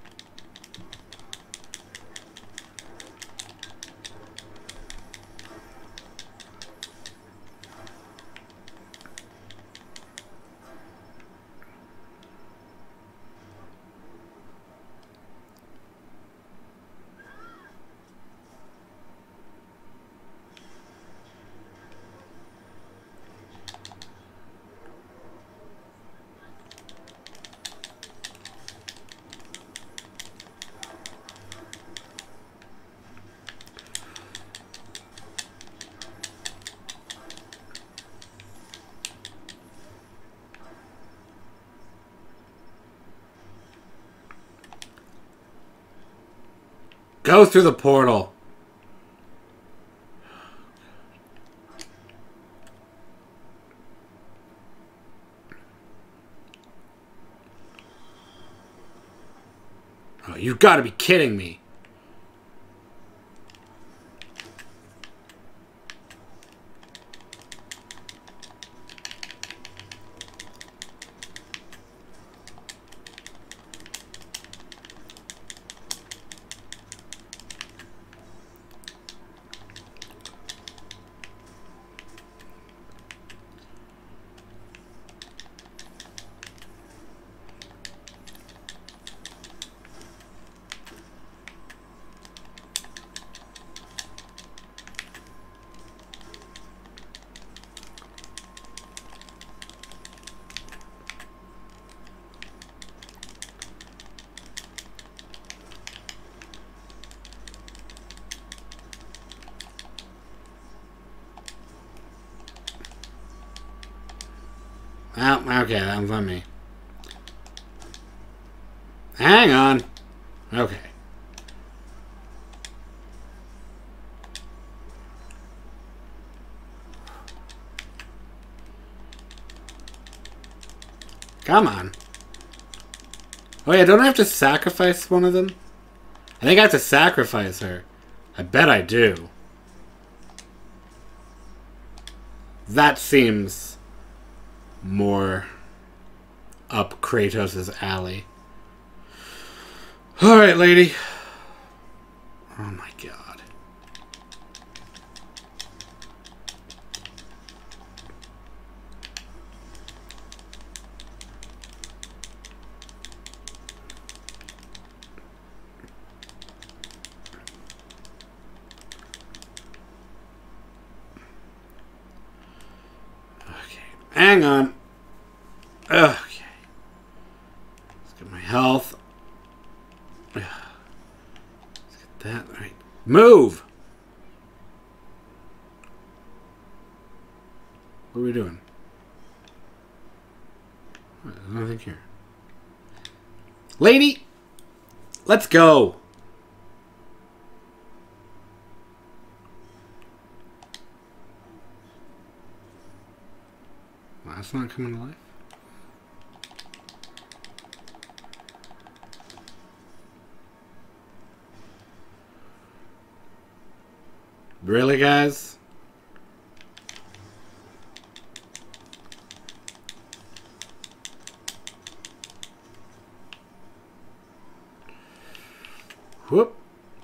Go through the portal. Oh, you've got to be kidding me. Oh, okay, that was on me. Hang on. Okay. Come on. Oh yeah, don't I have to sacrifice one of them? I think I have to sacrifice her. I bet I do. That seems more up Kratos' alley. Alright, lady. Oh my god. Okay. Hang on. Okay. Let's get my health. Let's get that right. Move! What are we doing? There's nothing here. Lady! Let's go! Well, that's not coming to life. Really, guys? Whoop.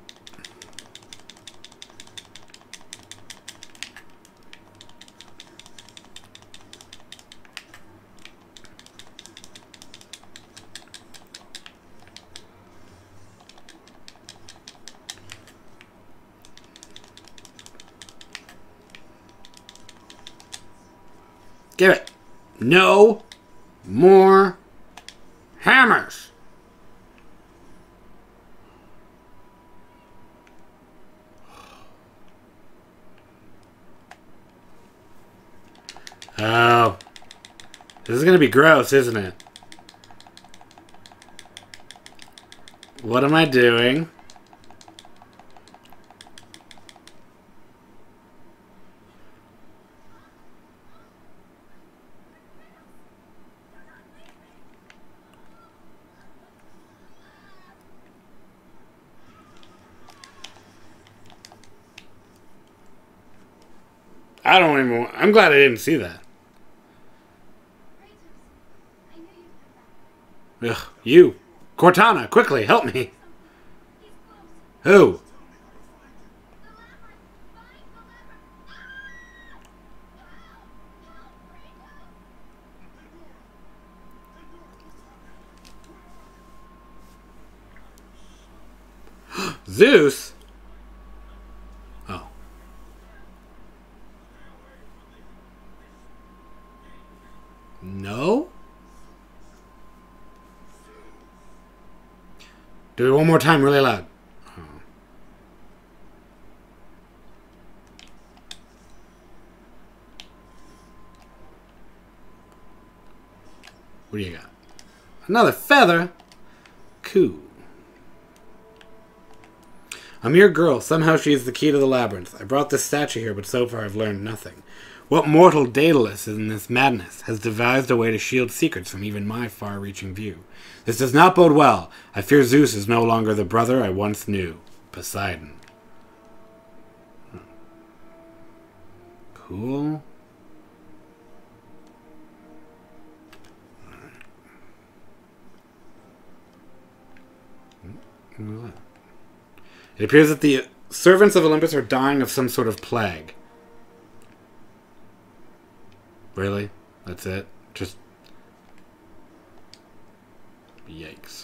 Give it. No more hammers. Oh. This is going to be gross, isn't it? What am I doing? I don't even... I'm glad I didn't see that. Ugh, you. Cortana, quickly, help me. Who? Zeus? Oh. No? Do it one more time really loud. Oh. What do you got? Another feather? Cool. A mere girl. Somehow she is the key to the labyrinth. I brought this statue here, but so far I've learned nothing. What mortal Daedalus in this madness has devised a way to shield secrets from even my far-reaching view? This does not bode well. I fear Zeus is no longer the brother I once knew. Poseidon. Cool. Alright. It appears that the servants of Olympus are dying of some sort of plague. Really? That's it? Just... Yikes.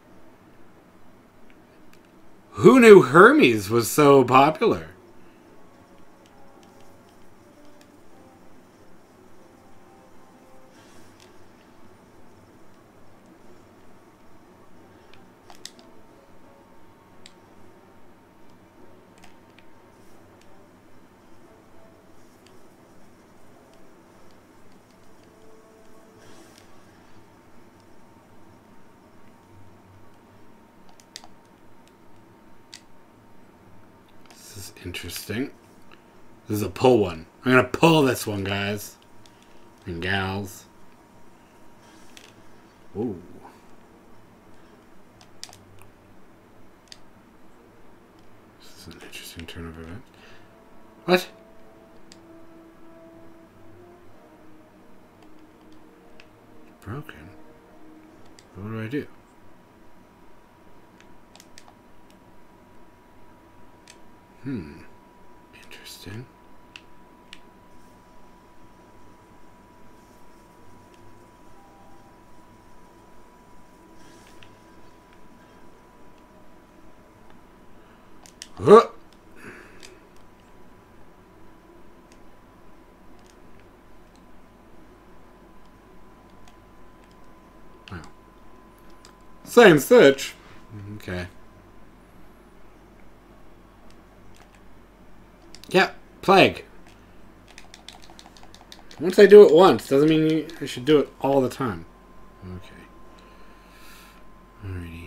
Who knew Hermes was so popular? Interesting. This is a pull one. I'm gonna pull this one, guys. And gals. Ooh. This is an interesting turn of events. What? Broken? What do I do? Hmm. Interesting. Huh. Wow. Same stitch. Okay. Yeah, plague. Once I do it once, doesn't mean you, I should do it all the time. Okay. Alrighty.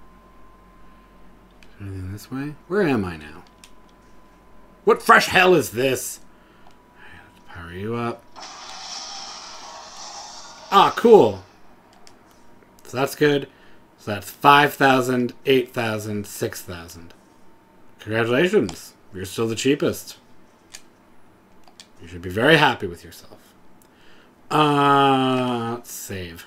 Anything this way? Where am I now? What fresh hell is this? Let's power you up. Ah, cool. So that's good. So that's five thousand, eight thousand, six thousand. Congratulations. You're still the cheapest. You should be very happy with yourself. Uh, let's save.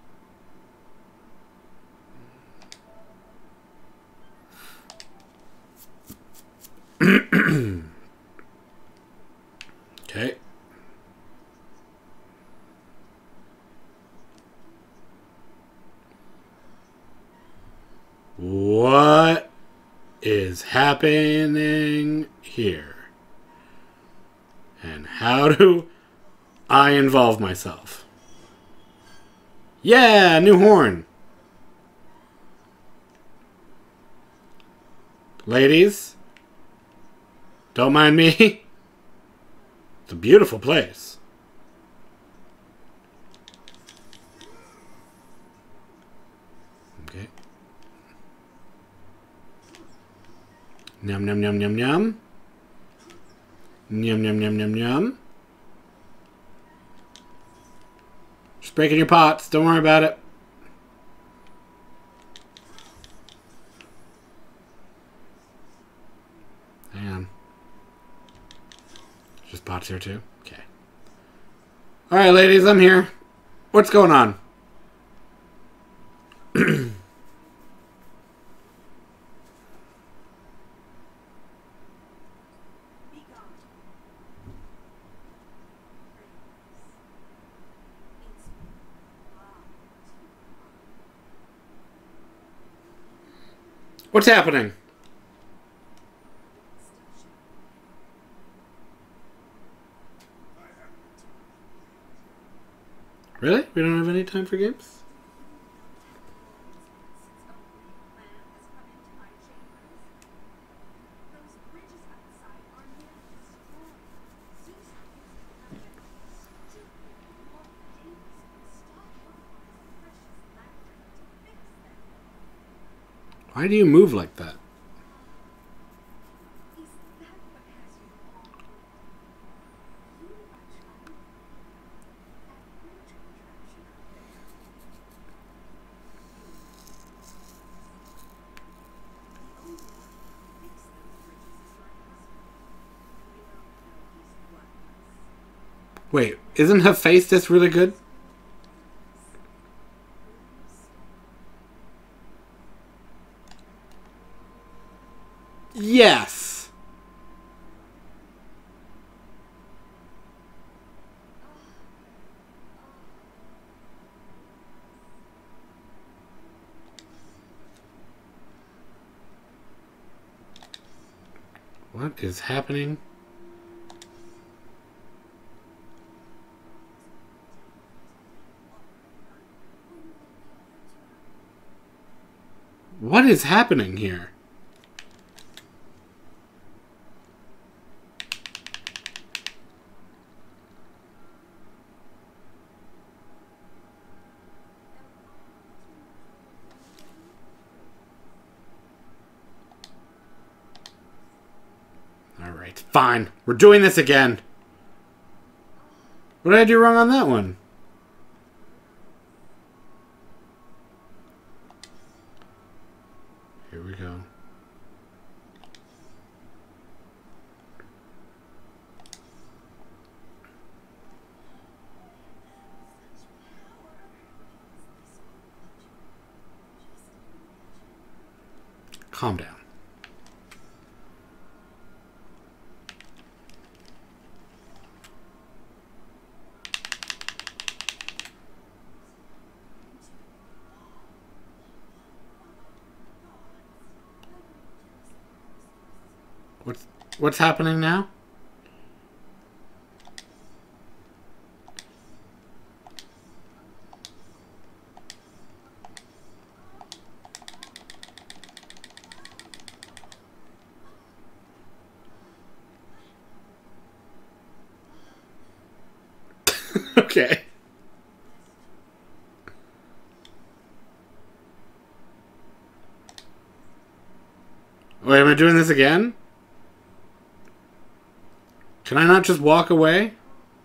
Okay. What is happening here? And how do I involve myself? Yeah, new horn. Ladies, don't mind me. It's a beautiful place. Okay. Yum, yum, yum, yum, yum. Yum, yum, yum, yum, yum. Just breaking your pots. Don't worry about it. Hang on. Just bots here too? Okay. Alright, ladies, I'm here. What's going on? What's happening? Really? We don't have any time for games? Why do you move like that? Wait, isn't her face this really good? Yes! What is happening? What is happening here? Alright, fine. We're doing this again. What did I do wrong on that one? Here we go. Calm down. What's what's happening now? Okay. Wait, am I doing this again? Can I not just walk away?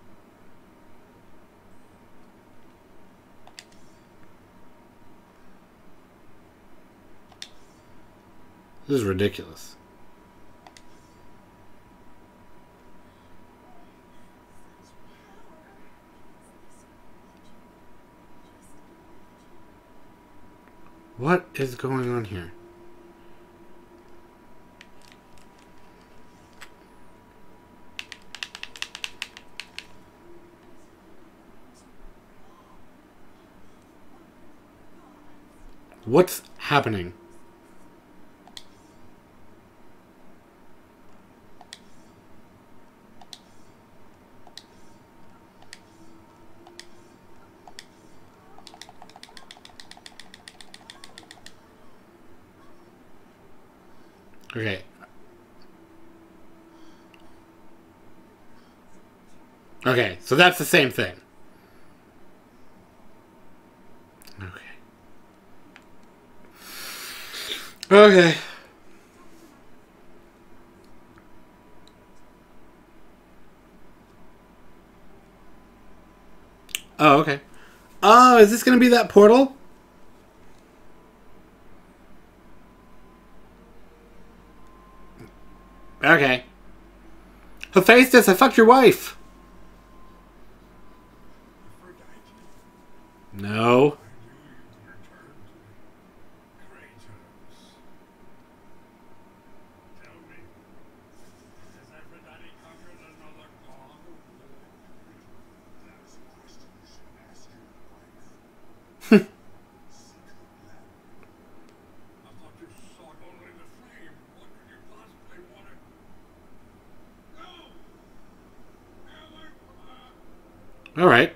This is ridiculous. What is going on here? What's happening? Okay. Okay, so that's the same thing. Okay. Okay. Oh, okay. Oh, is this going to be that portal? Okay. Hephaestus, I fucked your wife. No. All right.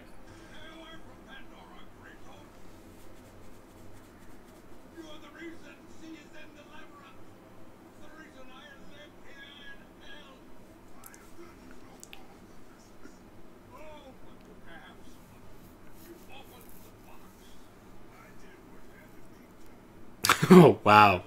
Oh, wow.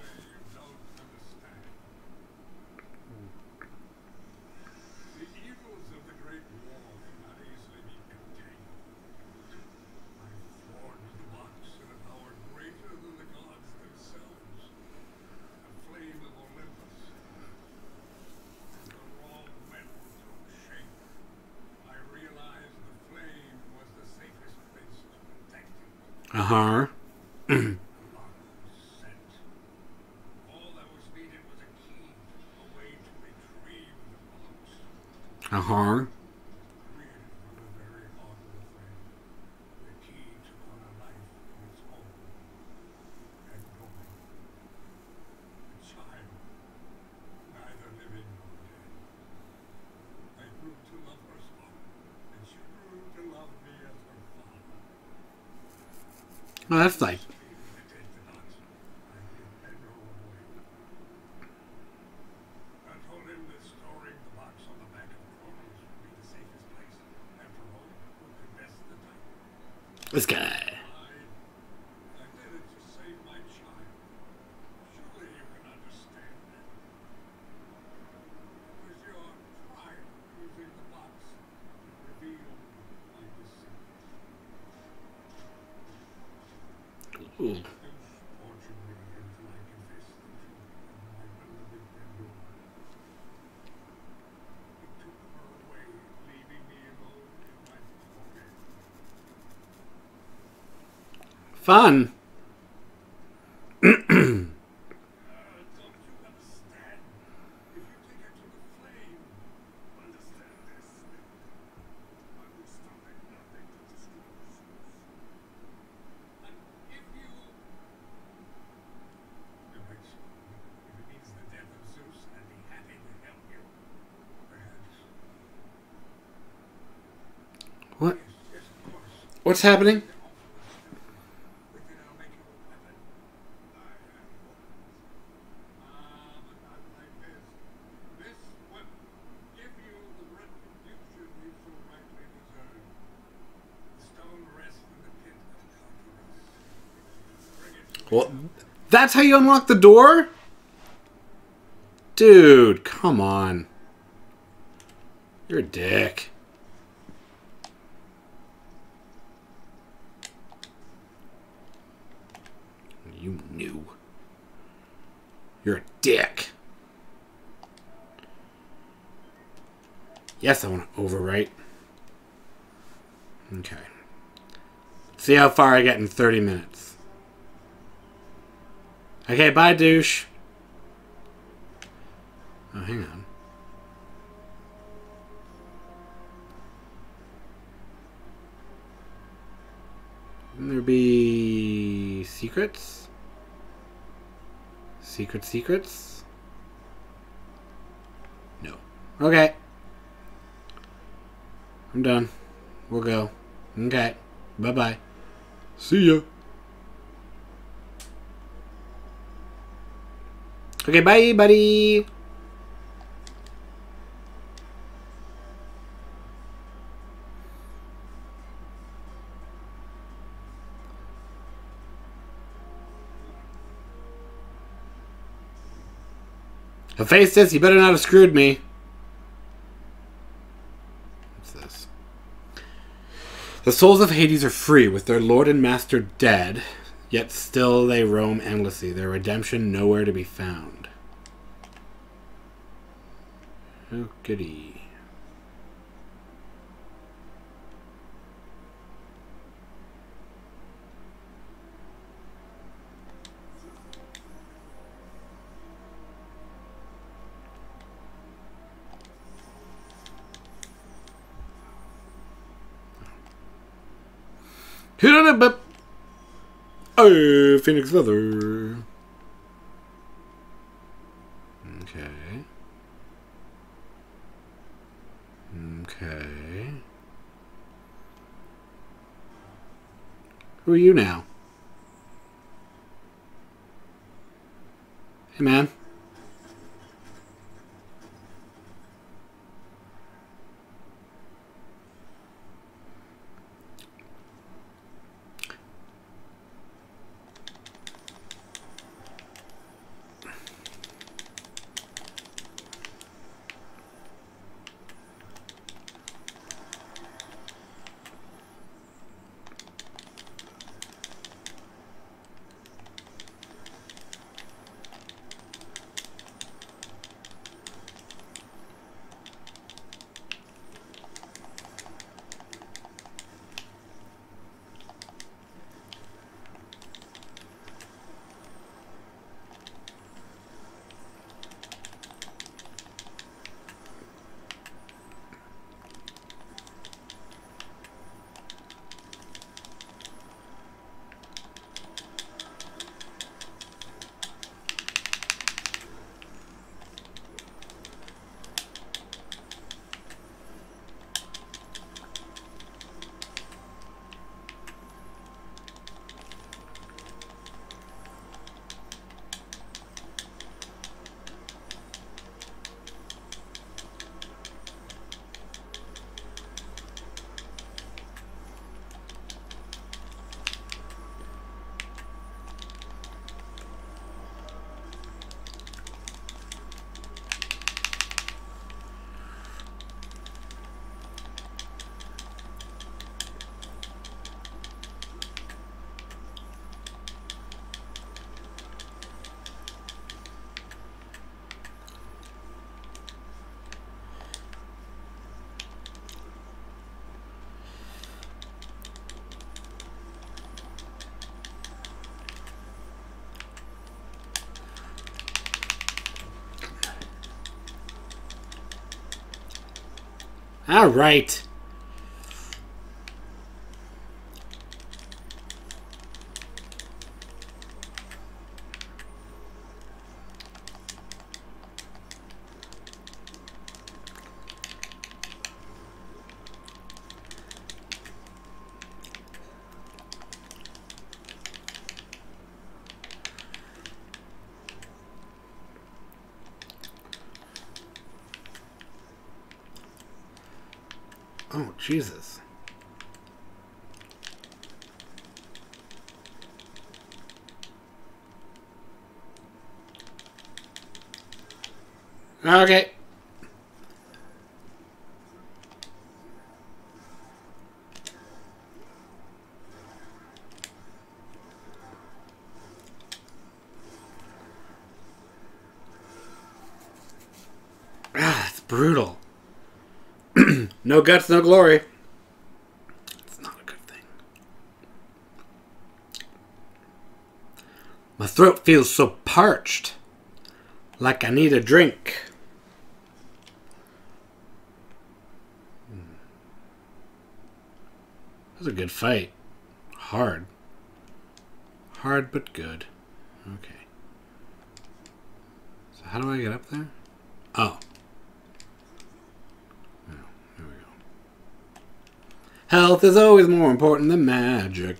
Uh-huh. Uh-huh. Well, that's like... This guy. Ooh. Fun. What? What's happening? Well, that's how you unlock the door? Dude, come on. You're a dick. You knew. You're a dick. Yes, I want to overwrite. Okay. See how far I get in thirty minutes. Okay, bye, douche. Oh, hang on. Wouldn't there be secrets? Secret secrets? No. Okay. I'm done. We'll go. Okay. Bye-bye. See ya. Okay, bye, buddy. Hephaestus, you better not have screwed me. What's this? The souls of Hades are free, with their lord and master dead, yet still they roam endlessly, their redemption nowhere to be found. Oh, goody. Oh, Phoenix Feather. Okay. Okay. Who are you now? Hey, man. All right. Oh, Jesus. Okay. Ah, it's brutal. No guts, no glory. It's not a good thing. My throat feels so parched. Like I need a drink. That was a good fight. Hard. Hard but good. Okay. So how do I get up there? Oh. Oh, there we go. Health is always more important than magic.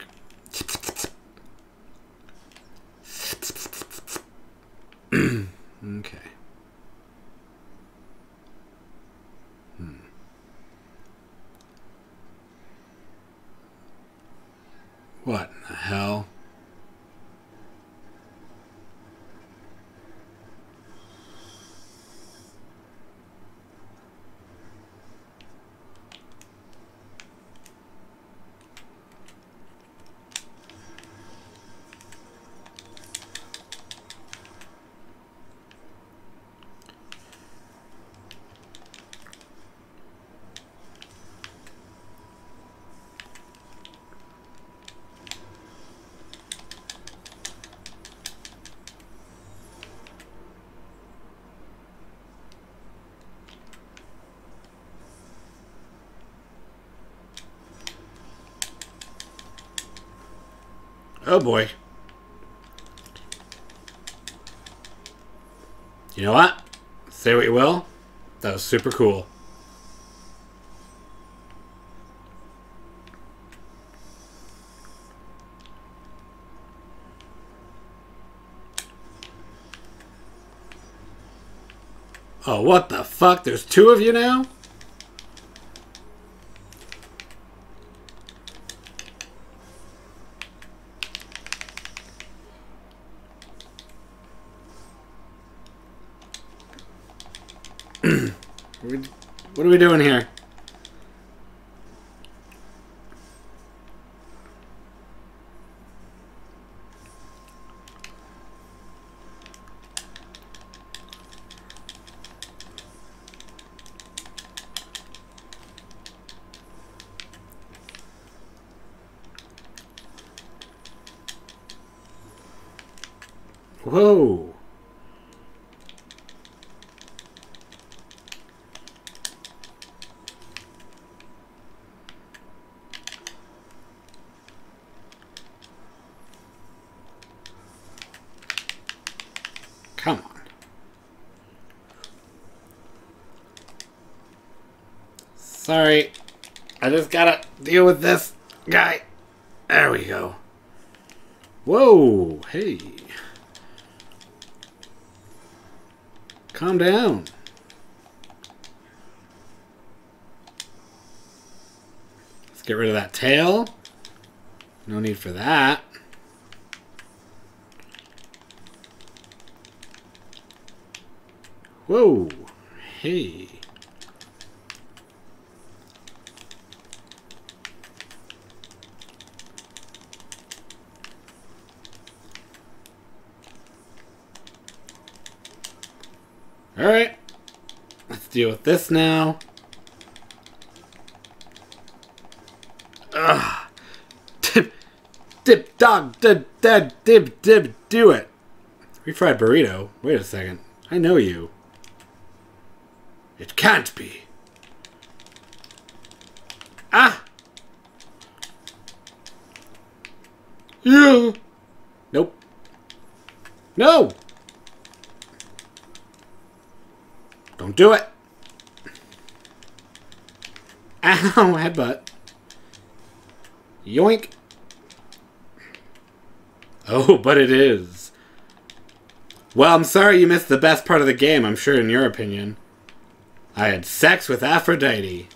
Okay. Hmm. What in the hell? Oh boy. You know what? Say what you will. That was super cool. Oh, what the fuck? There's two of you now? What are we doing here? Whoa. Come on. Sorry. I just gotta deal with this guy. There we go. Whoa. Hey. Calm down. Let's get rid of that tail. No need for that. Whoa. Hey. Alright. Let's deal with this now. Ugh. Dip, dip, dog, dip, dip, dip, dip, do it. Refried burrito? Wait a second. I know you. It can't be. Ah! Yeah. Nope. No! Don't do it. Ow, headbutt. Yoink. Oh, but it is. Well, I'm sorry you missed the best part of the game, I'm sure in your opinion. I had sex with Aphrodite.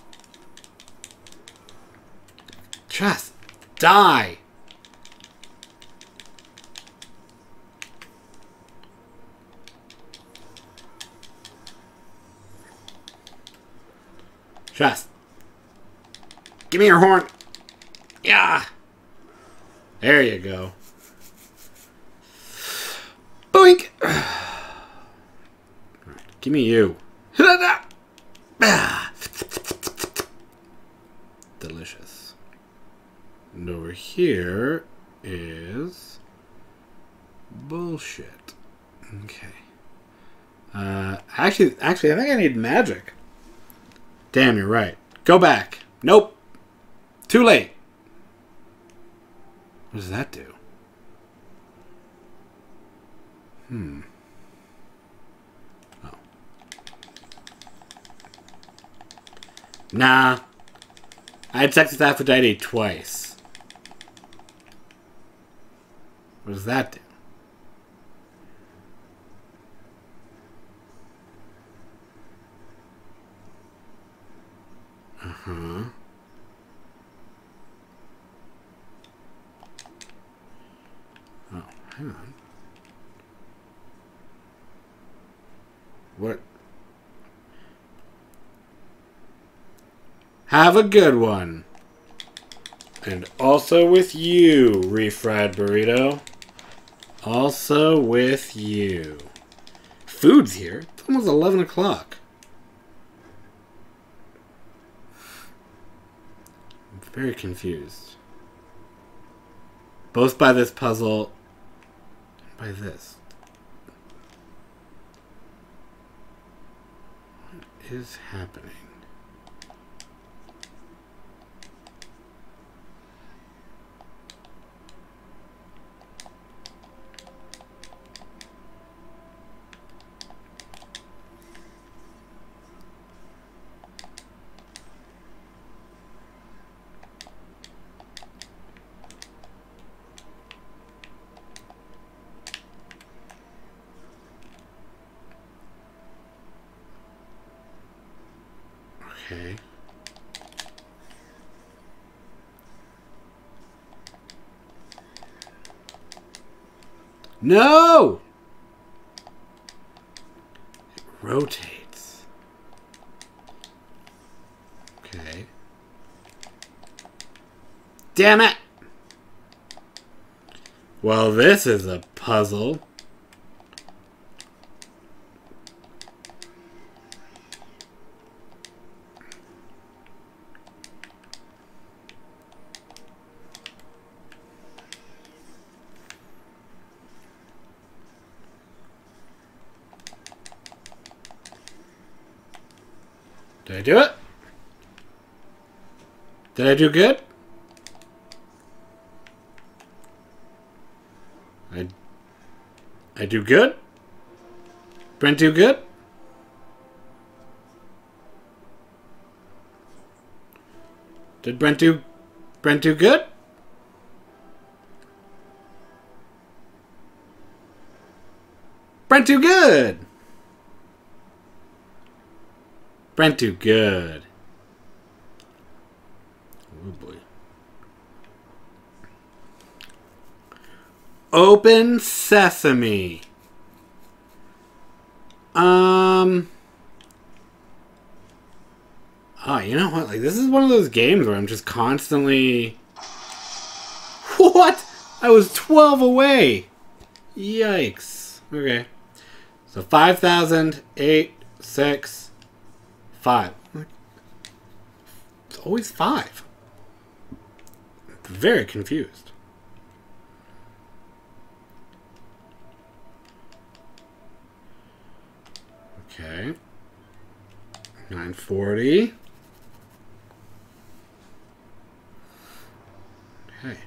Just die. Just. Give me your horn. Yeah. There you go. Boink. Give me you. Delicious. And over here is bullshit. Okay. Uh, actually, actually, I think I need magic. Damn, you're right. Go back. Nope. Too late. What does that do? Hmm. Oh. Nah. I had sex with Aphrodite twice. What does that do? Uh-huh. Oh, hang on. What? Have a good one. And also with you, refried burrito. Also with you. Food's here. It's almost eleven o'clock. I'm very confused. Both by this puzzle and by this. What is happening? Okay. No! It rotates. Okay. Damn it! Well, this is a puzzle. Did I do it? Did I do good? I I do good? Brent do good? Did Brent do Brent do good? Brent do good. Brent do good. Oh boy. Open sesame. Um. Oh, you know what? Like, this is one of those games where I'm just constantly. What? I was twelve away. Yikes. Okay. So five thousand, eight, six, five. It's always five. Very confused. Okay. nine forty. Okay.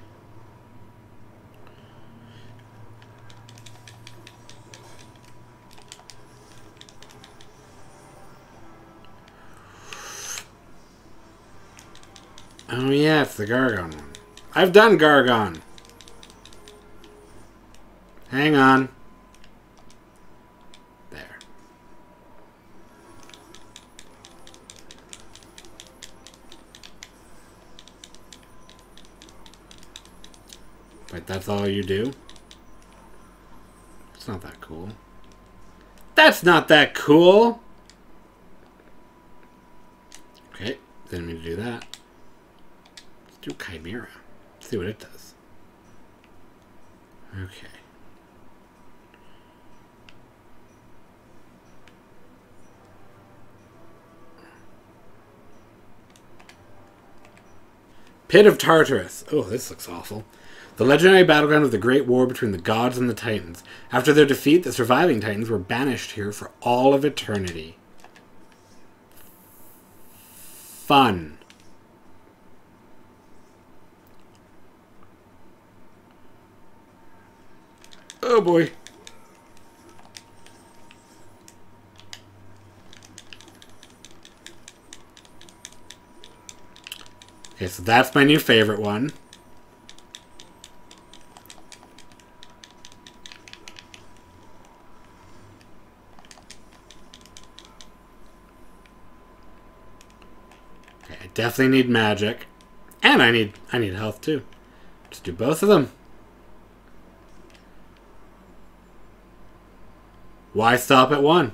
Oh yeah, it's the Gargon one. I've done Gargon. Hang on. There. Wait, that's all you do? It's not that cool. That's not that cool! Okay, didn't mean to do that. Let's do Chimera. Let's see what it does. Okay. Pit of Tartarus. Oh, this looks awful. The legendary battleground of the Great War between the gods and the Titans. After their defeat, the surviving Titans were banished here for all of eternity. Fun. Oh boy. Okay, so that's my new favorite one. Okay, I definitely need magic. And I need I need health too. Just do both of them. Why stop at one?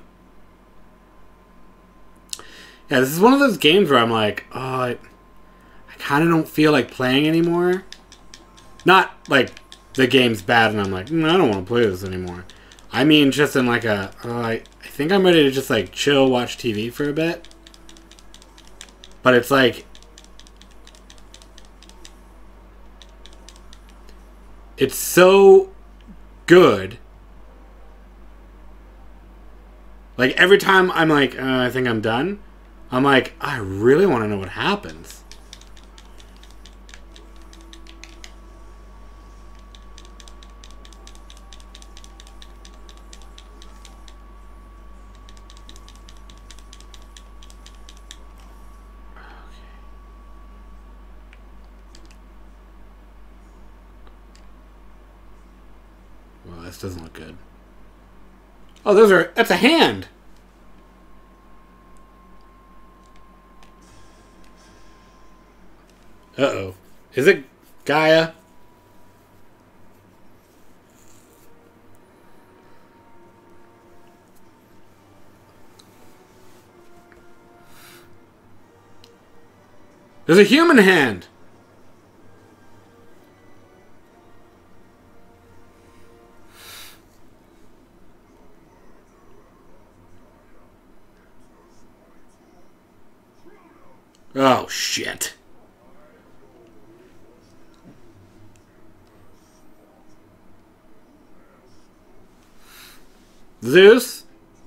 Yeah, this is one of those games where I'm like, oh, I, I kind of don't feel like playing anymore. Not like the game's bad and I'm like, mm, I don't want to play this anymore. I mean, just in like a, oh, I, I think I'm ready to just like chill, watch T V for a bit. But it's like, it's so good. Like, every time I'm like, uh, I think I'm done, I'm like, I really want to know what happens. Well, this doesn't look good. Oh, those are... That's a hand! Uh-oh. Is it Gaia? There's a human hand! Oh, shit. Zeus?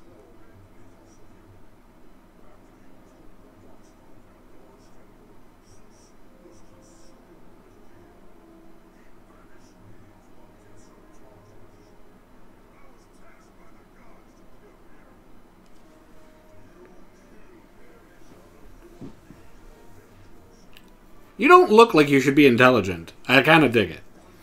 You don't look like you should be intelligent. I kind of dig it.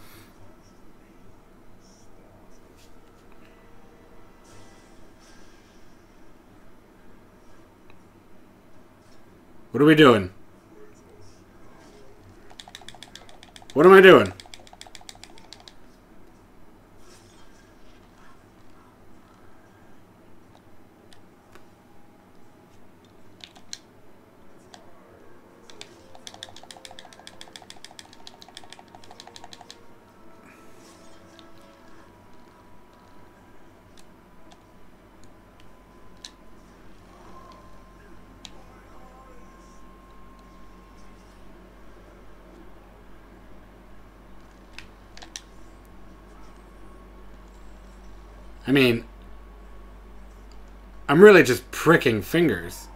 What are we doing? What am I doing? I mean, I'm really just pricking fingers.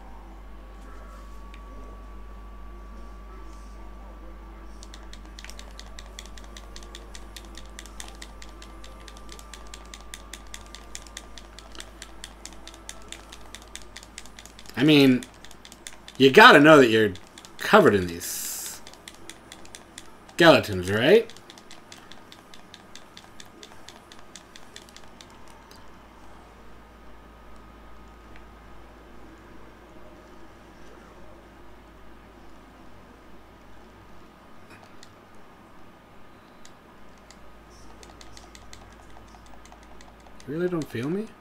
I mean, you gotta know that you're covered in these skeletons, right? You really don't feel me?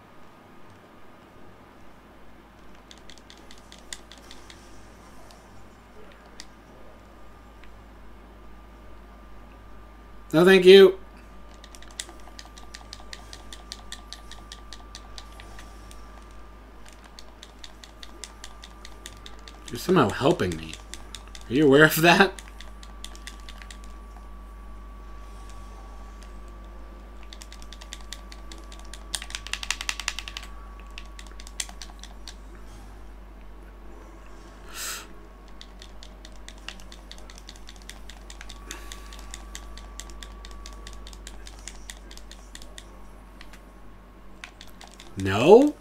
No, thank you. You're somehow helping me. Are you aware of that? No?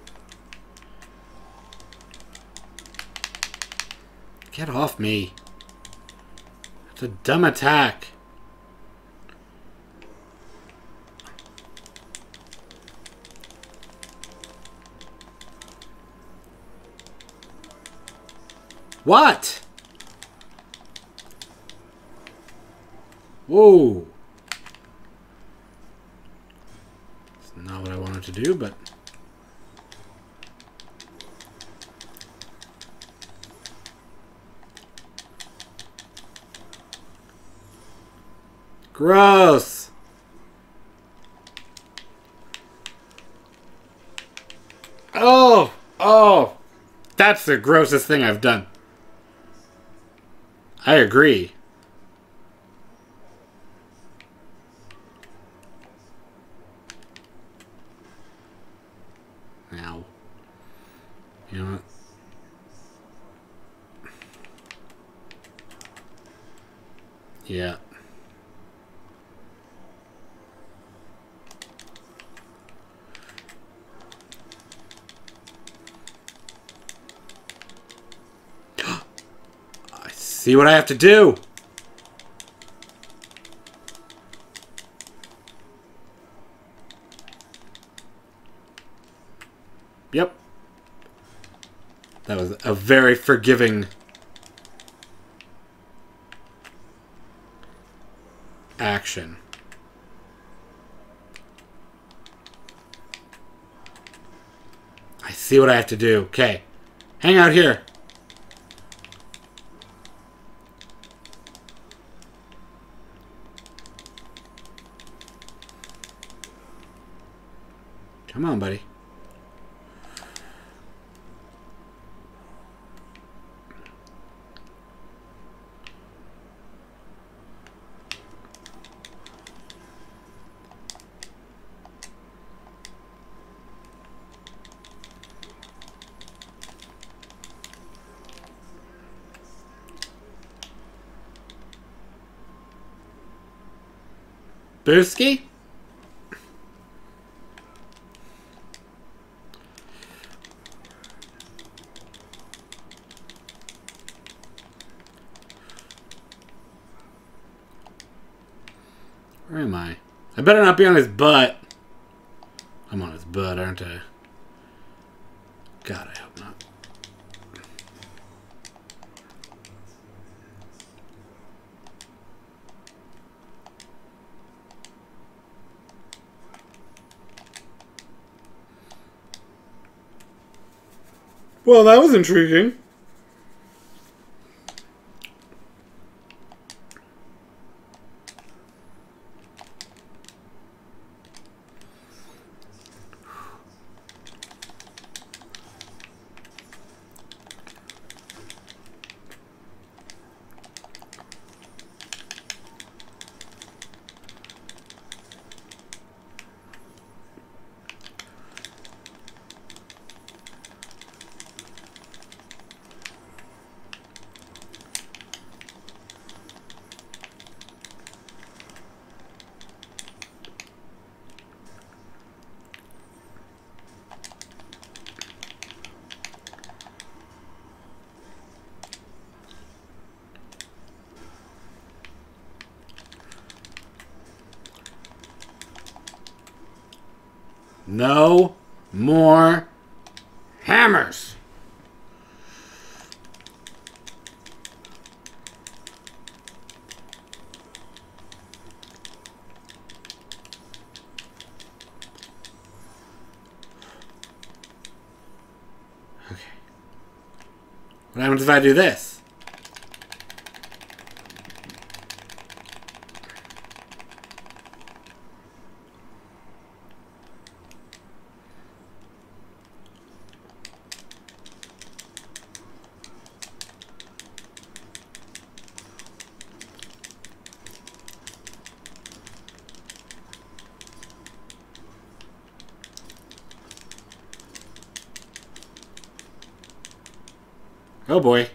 Get off me. It's a dumb attack. What? Whoa. It's not what I wanted to do, but... Gross! Oh! Oh! That's the grossest thing I've done. I agree. Now. You know what? Yeah. See what I have to do. Yep. That was a very forgiving action. I see what I have to do. Okay. Hang out here. Come on, buddy. Booski? Where am I? I better not be on his butt. I'm on his butt, aren't I? God, I hope not. Well, that was intriguing. No more hammers. Okay. What happens if I do this? Oh boy.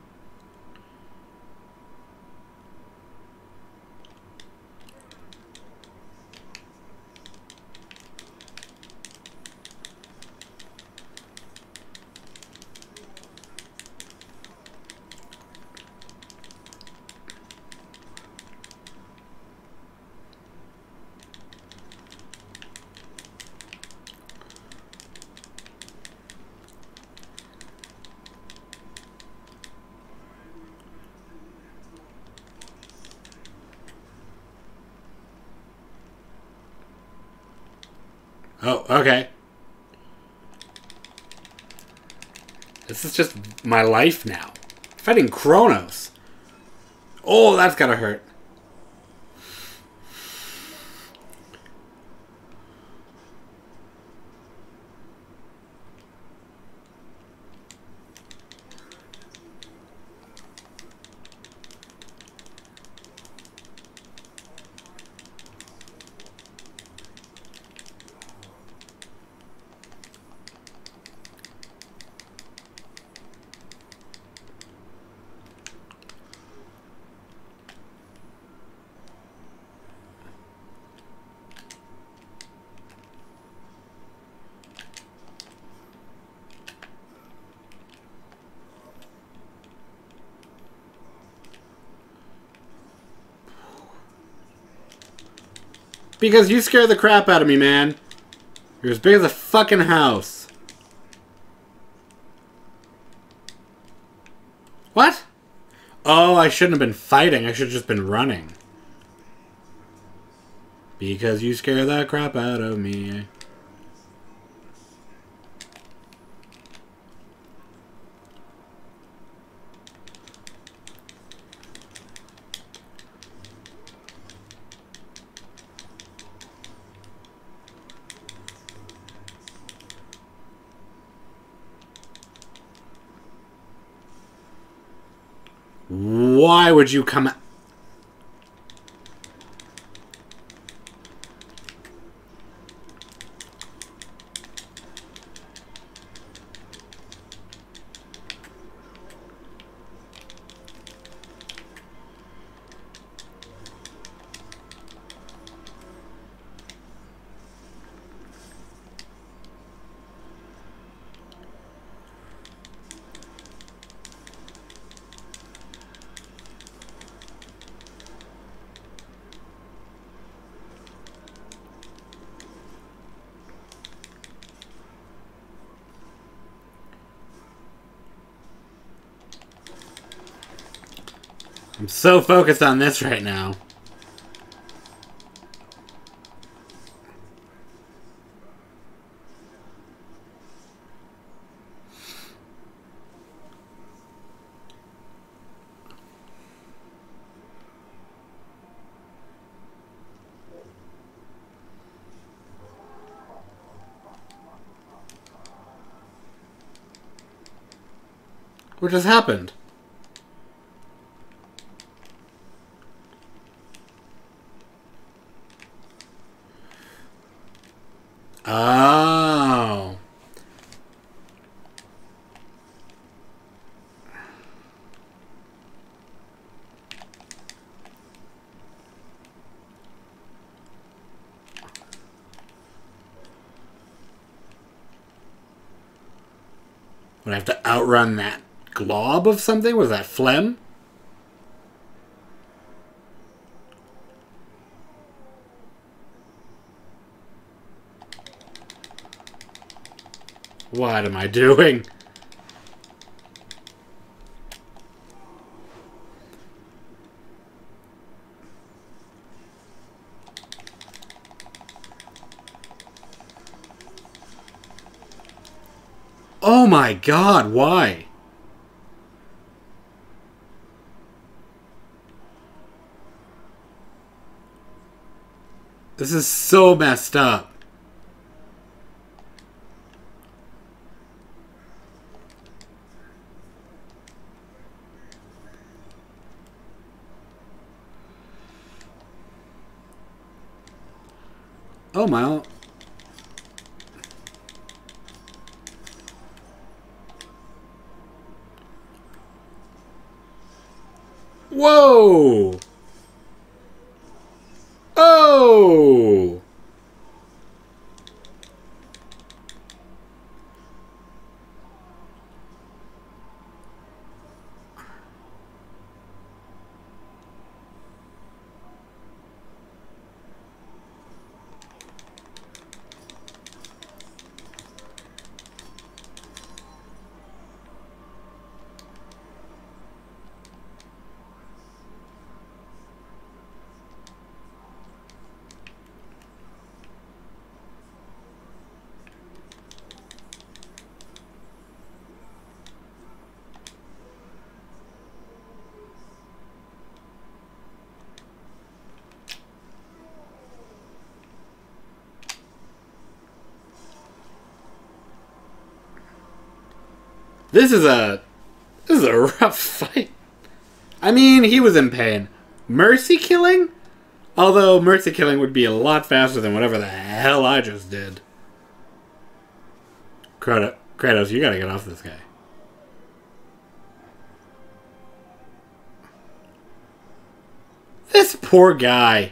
Oh, okay. This is just my life now. Fighting Kronos. Oh, that's gotta hurt. Because you scare the crap out of me, man. You're as big as a fucking house. What? Oh, I shouldn't have been fighting. I should have just been running. Because you scare the crap out of me. Why would you come... I'm so focused on this right now. What just happened? Oh. Would I have to outrun that glob of something? Was that phlegm? What am I doing? Oh my God, why? This is so messed up. Oh my... Whoa! Oh! This is a... This is a rough fight. I mean, he was in pain. Mercy killing? Although, mercy killing would be a lot faster than whatever the hell I just did. Kratos, you gotta get off this guy. This poor guy.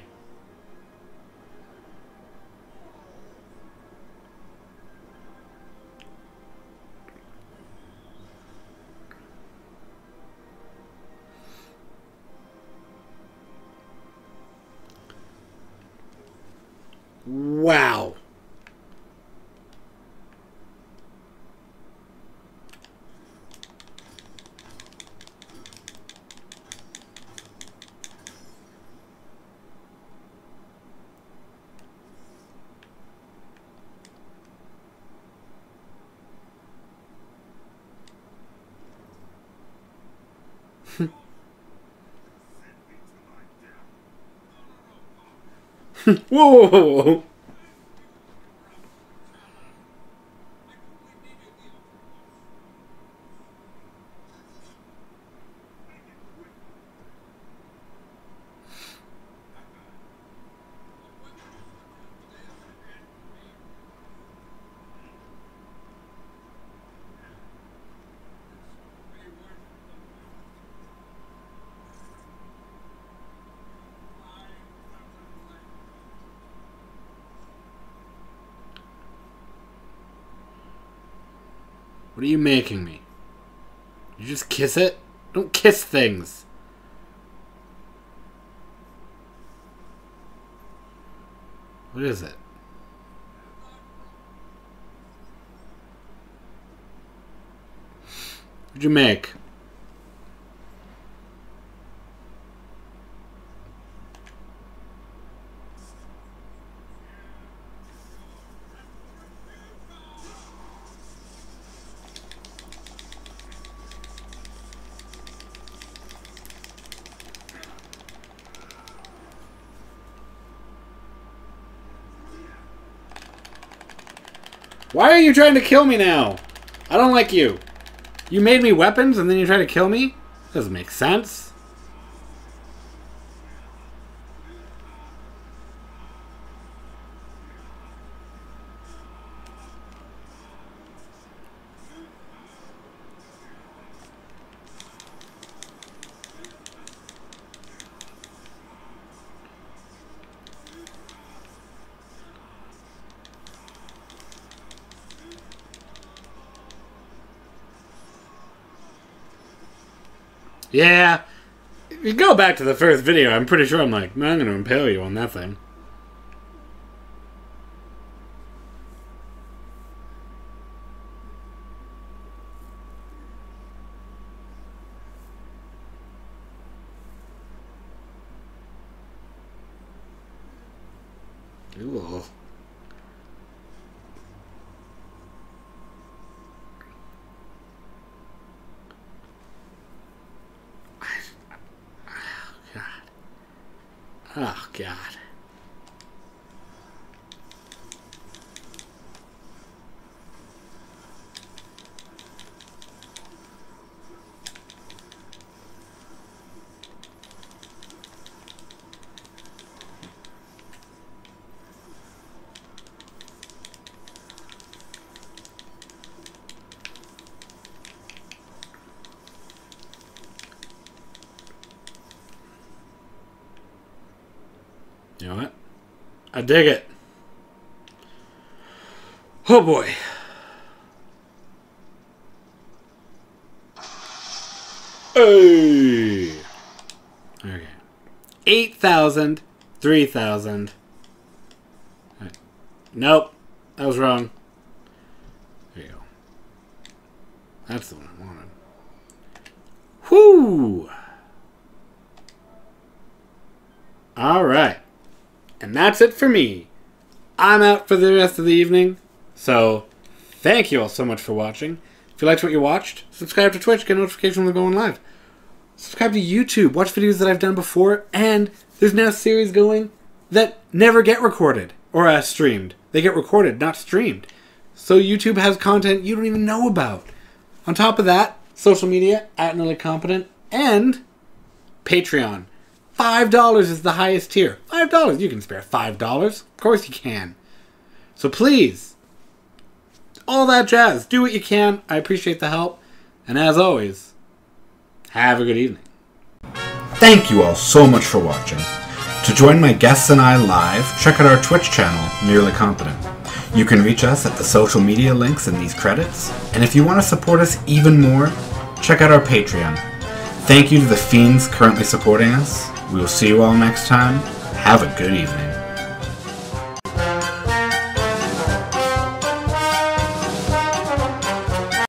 Wow. Whoa, whoa, whoa, whoa. What are you making me? You just kiss it? Don't kiss things. What is it? What'd you make? Why are you trying to kill me now? I don't like you. You made me weapons and then you try to kill me? Doesn't make sense. Yeah, if you go back to the first video, I'm pretty sure I'm like, man, I'm going to impale you on that thing. Ooh. Oh, God. You know what? I dig it. Oh boy. Hey. Okay. Eight thousand. Three thousand. Right. Nope. That was wrong. There you go. That's the one I wanted. Whoo! Alright. And that's it for me. I'm out for the rest of the evening. So, thank you all so much for watching. If you liked what you watched, subscribe to Twitch, get a notification when we're going live. Subscribe to YouTube, watch videos that I've done before, and there's now series going that never get recorded or uh, streamed. They get recorded, not streamed. So YouTube has content you don't even know about. On top of that, social media, at NearlyCompetent, and Patreon. five dollars is the highest tier. five dollars. You can spare five dollars. Of course you can. So please, all that jazz. Do what you can. I appreciate the help. And as always, have a good evening. Thank you all so much for watching. To join my guests and I live, check out our Twitch channel, NearlyCompetent. You can reach us at the social media links in these credits. And if you want to support us even more, check out our Patreon. Thank you to the fiends currently supporting us. We will see you all next time. Have a good evening.